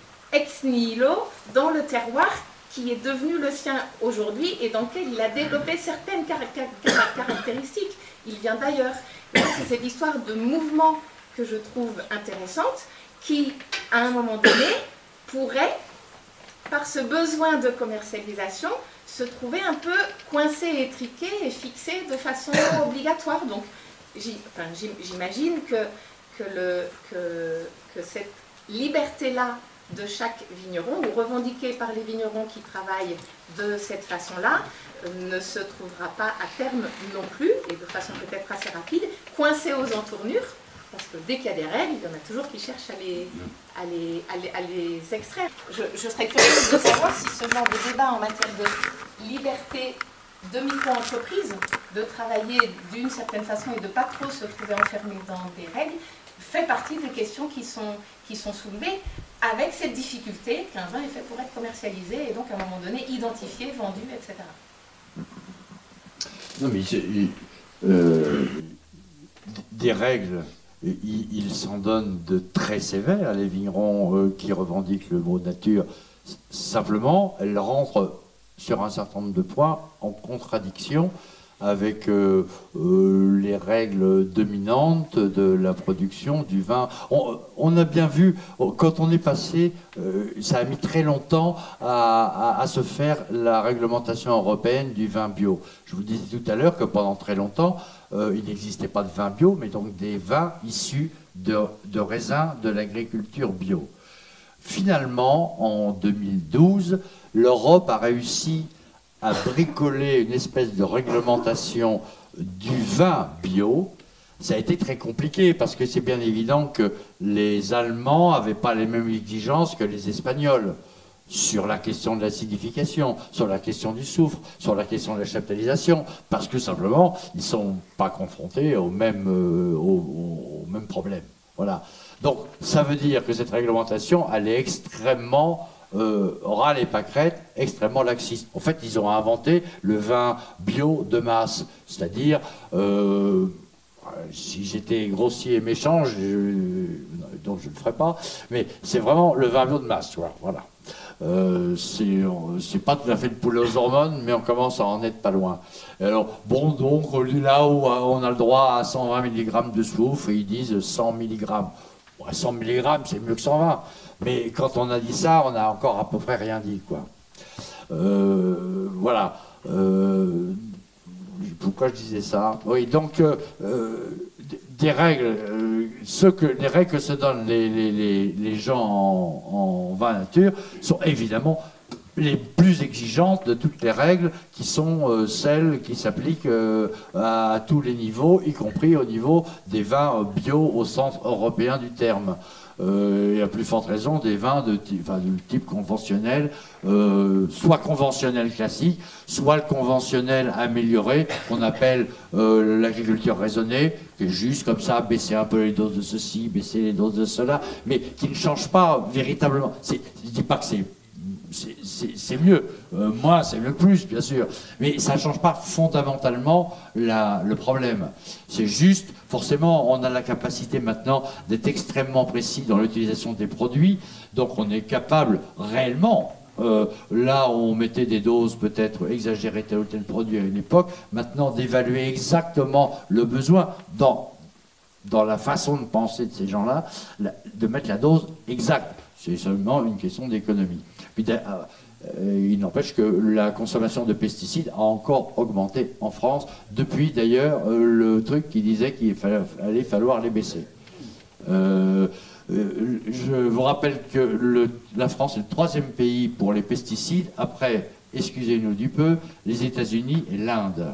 ex nihilo dans le terroir qui est devenu le sien aujourd'hui et dans lequel il a développé certaines caractéristiques. Il vient d'ailleurs. C'est cette histoire de mouvement que je trouve intéressante qui, à un moment donné, pourrait par ce besoin de commercialisation, se trouver un peu coincé, étriqué et fixé de façon obligatoire. Donc, enfin, j'imagine que, que, le, que, que cette liberté-là de chaque vigneron, ou revendiquée par les vignerons qui travaillent de cette façon-là, ne se trouvera pas à terme non plus, et de façon peut-être assez rapide, coincé aux entournures, parce que dès qu'il y a des règles, il y en a toujours qui cherchent à les, à les, à les, à les extraire. Je, je serais curieuse de savoir si ce genre de débat en matière de liberté de micro-entreprise, de travailler d'une certaine façon et de ne pas trop se trouver enfermé dans des règles, fait partie des questions qui sont, qui sont soulevées, avec cette difficulté qu'un vin est fait pour être commercialisé et donc à un moment donné identifié, vendu, et cetera. Non mais euh, des règles, ils, ils s'en donnent de très sévères, les vignerons euh, qui revendiquent le mot nature. Simplement, elles rentrent sur un certain nombre de points en contradiction avec euh, euh, les règles dominantes de la production du vin. On, on a bien vu, quand on est passé, euh, ça a mis très longtemps à, à, à se faire la réglementation européenne du vin bio. Je vous disais tout à l'heure que pendant très longtemps, euh, il n'existait pas de vin bio, mais donc des vins issus de, de raisins de l'agriculture bio. Finalement, en deux mille douze, l'Europe a réussi à bricoler une espèce de réglementation du vin bio. Ça a été très compliqué parce que c'est bien évident que les Allemands n'avaient pas les mêmes exigences que les Espagnols sur la question de l'acidification, sur la question du soufre, sur la question de la chaptalisation, parce que simplement, ils ne sont pas confrontés au même, euh, au, au même problème. Voilà. Donc, ça veut dire que cette réglementation, elle est extrêmement Euh, râle et pâquerette, extrêmement laxiste. En fait, ils ont inventé le vin bio de masse, c'est-à-dire, euh, si j'étais grossier et méchant, je, donc je ne le ferai pas, mais c'est vraiment le vin bio de masse, voilà. Euh, c'est pas tout à fait le poulet aux hormones, mais on commence à en être pas loin. Et alors, bon, donc, là où on a le droit à cent vingt milligrammes de soufre, ils disent cent milligrammes. Ouais, cent milligrammes, c'est mieux que cent vingt. Mais quand on a dit ça, on n'a encore à peu près rien dit, quoi. Euh, voilà. Euh, pourquoi je disais ça? Oui, donc, euh, des règles, euh, ce que, les règles que se donnent les, les, les, les gens en, en vin nature sont évidemment les plus exigeantes de toutes les règles qui sont euh, celles qui s'appliquent euh, à, à tous les niveaux, y compris au niveau des vins bio au sens européen du terme. Euh, et à plus forte raison des vins de type, enfin, de type conventionnel, euh, soit conventionnel classique, soit le conventionnel amélioré, qu'on appelle euh, l'agriculture raisonnée, qui est juste comme ça, baisser un peu les doses de ceci, baisser les doses de cela, mais qui ne change pas véritablement. Je ne dis pas que c'est c'est mieux, euh, moi c'est mieux que plus bien sûr, mais ça ne change pas fondamentalement la, le problème. C'est juste, forcément on a la capacité maintenant d'être extrêmement précis dans l'utilisation des produits, donc on est capable réellement, euh, là où on mettait des doses peut-être exagérées tel ou tel produit à une époque, maintenant d'évaluer exactement le besoin dans, dans la façon de penser de ces gens-là, de mettre la dose exacte. C'est seulement une question d'économie. Puis, euh, il n'empêche que la consommation de pesticides a encore augmenté en France, depuis d'ailleurs euh, le truc qui disait qu'il fallait, allait falloir les baisser. Euh, euh, je vous rappelle que le, la France est le troisième pays pour les pesticides, après, excusez-nous du peu, les États-Unis et l'Inde.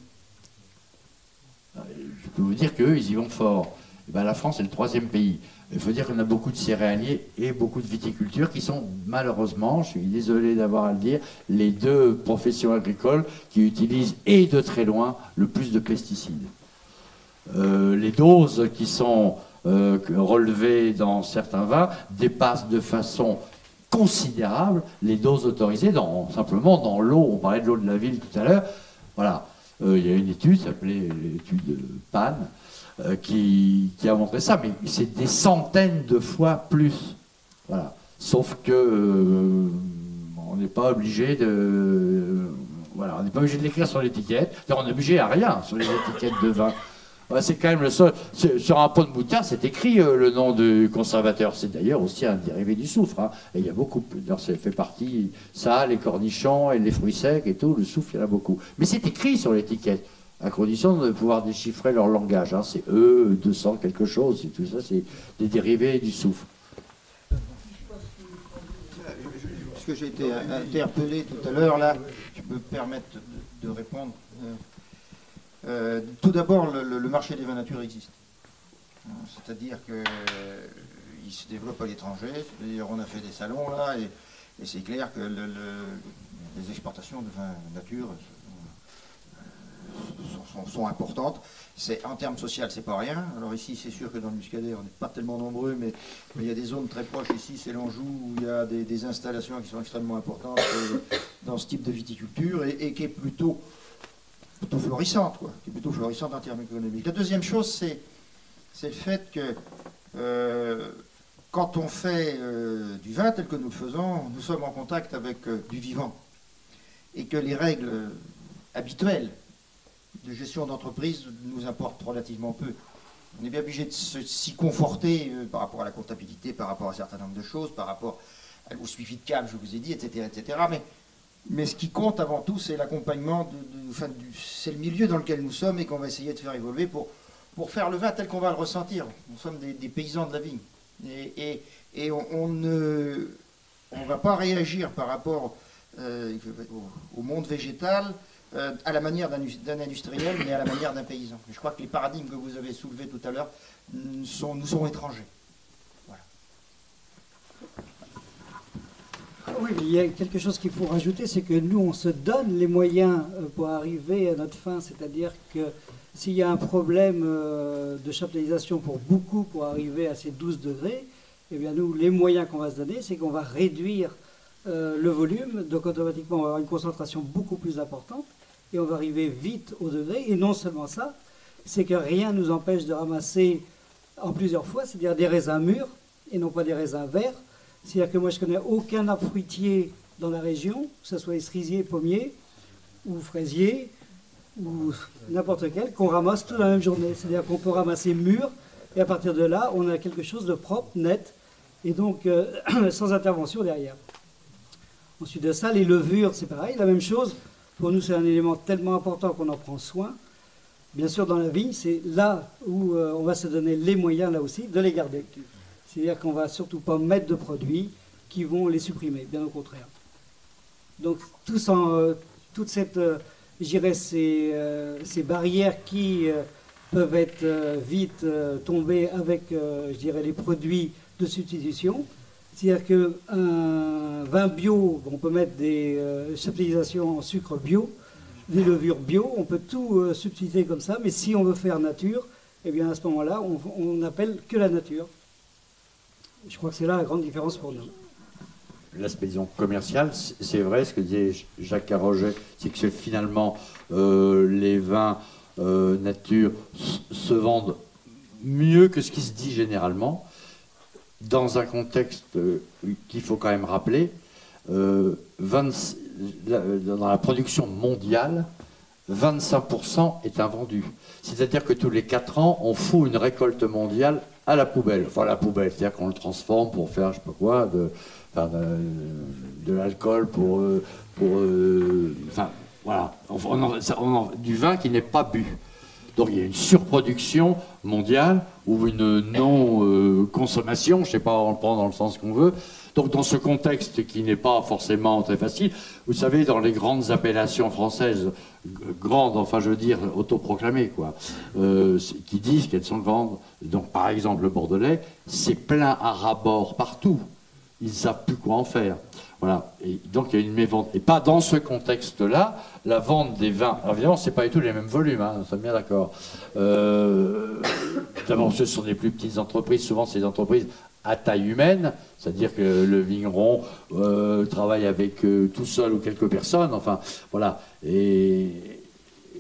Je peux vous dire qu'eux, ils y vont fort. Et ben, la France est le troisième pays. Il faut dire qu'on a beaucoup de céréaliers et beaucoup de viticulteurs qui sont malheureusement, je suis désolé d'avoir à le dire, les deux professions agricoles qui utilisent et de très loin le plus de pesticides. Euh, les doses qui sont euh, relevées dans certains vins dépassent de façon considérable les doses autorisées dans, simplement dans l'eau. On parlait de l'eau de la ville tout à l'heure. Voilà. Euh, il y a une étude, s'appelait l'étude Pan, Euh, qui, qui a montré ça, mais c'est des centaines de fois plus. Voilà. Sauf que euh, on n'est pas obligé de, euh, voilà, on n'est pas obligé de l'écrire sur l'étiquette. On est obligé à rien sur les étiquettes de vin. Ouais, c'est quand même le seul. Sur un pot de moutarde, c'est écrit euh, le nom du conservateur. C'est d'ailleurs aussi un dérivé du soufre. Hein. Et il y a beaucoup. D'ailleurs, ça fait partie. Ça, les cornichons et les fruits secs et tout. Le soufre, il y en a beaucoup. Mais c'est écrit sur l'étiquette, à condition de pouvoir déchiffrer leur langage. Hein. C'est E, deux cents quelque chose. Et tout ça, c'est des dérivés du soufre. Parce que j'ai été interpellé tout à l'heure, là, je peux me permettre de, de répondre. Euh, tout d'abord, le, le marché des vins nature existe. C'est-à-dire qu'il euh, se développe à l'étranger. C'est-à-dire on a fait des salons là, et, et c'est clair que le, le, les exportations de vins nature sont, sont, sont importantes. C'est, en termes sociaux, c'est pas rien. Alors ici, c'est sûr que dans le Muscadet, on n'est pas tellement nombreux, mais, mais il y a des zones très proches ici, c'est l'Anjou, où il y a des, des installations qui sont extrêmement importantes euh, dans ce type de viticulture et, et qui est plutôt plutôt florissante, quoi, qui est plutôt florissante en termes économiques. La deuxième chose, c'est, c'est le fait que euh, quand on fait euh, du vin tel que nous le faisons, nous sommes en contact avec euh, du vivant. Et que les règles euh, habituelles de gestion d'entreprise nous importent relativement peu. On est bien obligé de se, s'y conforter euh, par rapport à la comptabilité, par rapport à un certain nombre de choses, par rapport au suivi de cave, je vous ai dit, et cetera, et cetera. Mais Mais ce qui compte avant tout, c'est l'accompagnement, de, de, enfin, du, c'est le milieu dans lequel nous sommes et qu'on va essayer de faire évoluer pour, pour faire le vin tel qu'on va le ressentir. Nous sommes des, des paysans de la vigne. Et, et, et on, on ne on va pas réagir par rapport euh, au, au monde végétal euh, à la manière d'un, d'un industriel, mais à la manière d'un paysan. Je crois que les paradigmes que vous avez soulevés tout à l'heure sont, nous sont étrangers. Oui, il y a quelque chose qu'il faut rajouter, c'est que nous, on se donne les moyens pour arriver à notre fin. C'est-à-dire que s'il y a un problème de chaptalisation pour beaucoup, pour arriver à ces douze degrés, eh bien nous, les moyens qu'on va se donner, c'est qu'on va réduire euh, le volume. Donc automatiquement, on va avoir une concentration beaucoup plus importante et on va arriver vite au degré. Et non seulement ça, c'est que rien ne nous empêche de ramasser en plusieurs fois, c'est-à-dire des raisins mûrs et non pas des raisins verts. C'est-à-dire que moi, je ne connais aucun arbre fruitier dans la région, que ce soit les cerisiers, pommiers, ou fraisiers, ou n'importe quel, qu'on ramasse toute la même journée. C'est-à-dire qu'on peut ramasser mûr, et à partir de là, on a quelque chose de propre, net, et donc euh, sans intervention derrière. Ensuite de ça, les levures, c'est pareil, la même chose. Pour nous, c'est un élément tellement important qu'on en prend soin. Bien sûr, dans la vigne, c'est là où euh, on va se donner les moyens, là aussi, de les garder. C'est-à-dire qu'on ne va surtout pas mettre de produits qui vont les supprimer, bien au contraire. Donc, tout sans, euh, toute cette, euh, je dirais, ces, euh, ces barrières qui euh, peuvent être euh, vite euh, tombées avec, euh, je dirais, les produits de substitution. C'est-à-dire qu'un vin bio, on peut mettre des euh, chaptalisations en sucre bio, des levures bio, on peut tout euh, substituer comme ça, mais si on veut faire nature, eh bien à ce moment-là, on n'appelle que la nature. Je crois que c'est là la grande différence pour nous. L'aspect commercial, c'est vrai, ce que disait Jacques Carroget, c'est que finalement euh, les vins euh, nature se vendent mieux que ce qui se dit généralement, dans un contexte euh, qu'il faut quand même rappeler, euh, vingt, dans la production mondiale, vingt-cinq pour cent est invendu. C'est-à-dire que tous les quatre ans, on fout une récolte mondiale à la poubelle. Enfin, à la poubelle, c'est-à-dire qu'on le transforme pour faire, je sais pas quoi, de, enfin, de, de l'alcool pour... pour euh, enfin, voilà, on, on, on, du vin qui n'est pas bu. Donc il y a une surproduction mondiale ou une non-consommation, je ne sais pas, on le prend dans le sens qu'on veut. Donc dans ce contexte qui n'est pas forcément très facile, vous savez, dans les grandes appellations françaises, grandes, enfin je veux dire autoproclamées, quoi, euh, qui disent qu'elles sont grandes, donc par exemple le Bordelais, c'est plein à ras-bord partout. Ils ne savent plus quoi en faire. Voilà. Et donc il y a une mévente. Et pas dans ce contexte-là, la vente des vins. Alors évidemment, ce n'est pas du tout les mêmes volumes, hein, nous sommes bien d'accord. Euh, D'abord, ce sont des plus petites entreprises, souvent c'est des entreprises à taille humaine, c'est-à-dire que le vigneron euh, travaille avec euh, tout seul ou quelques personnes, enfin voilà. Et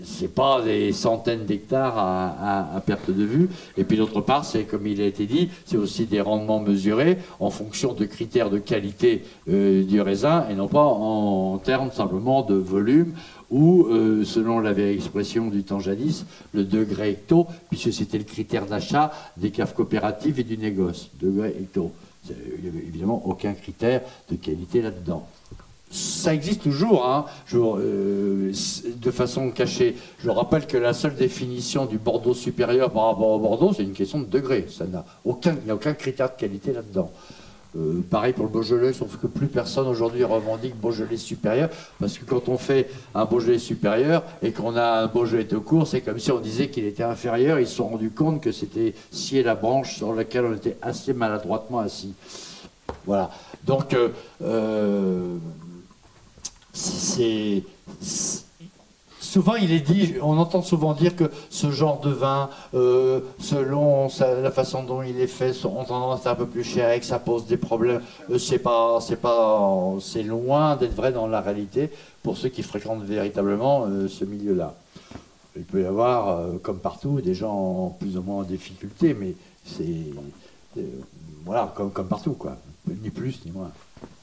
c'est pas des centaines d'hectares à, à, à perte de vue. Et puis d'autre part, c'est comme il a été dit, c'est aussi des rendements mesurés en fonction de critères de qualité euh, du raisin et non pas en, en termes simplement de volume ou, euh, selon la vieille expression du temps jadis, le degré hecto, puisque c'était le critère d'achat des caves coopératives et du négoce. Degré hecto. Il n'y avait évidemment aucun critère de qualité là-dedans. Ça existe toujours, hein, je, euh, de façon cachée. Je rappelle que la seule définition du Bordeaux supérieur par rapport au Bordeaux, c'est une question de degré. Ça n'a aucun, il n'y a aucun critère de qualité là-dedans. Euh, pareil pour le Beaujolais, sauf que plus personne aujourd'hui revendique Beaujolais supérieur, parce que quand on fait un Beaujolais supérieur et qu'on a un Beaujolais de cours, c'est comme si on disait qu'il était inférieur. Ils se sont rendus compte que c'était scier la branche sur laquelle on était assez maladroitement assis. Voilà. Donc, euh, euh, c'est... Souvent, il est dit, on entend souvent dire que ce genre de vin, euh, selon sa, la façon dont il est fait, ont tendance à être un peu plus cher et que ça pose des problèmes. Euh, c'est pas, c'est pas, c'est loin d'être vrai dans la réalité pour ceux qui fréquentent véritablement euh, ce milieu-là. Il peut y avoir, euh, comme partout, des gens plus ou moins en difficulté, mais c'est, euh, voilà, comme, comme partout, quoi, ni plus ni moins.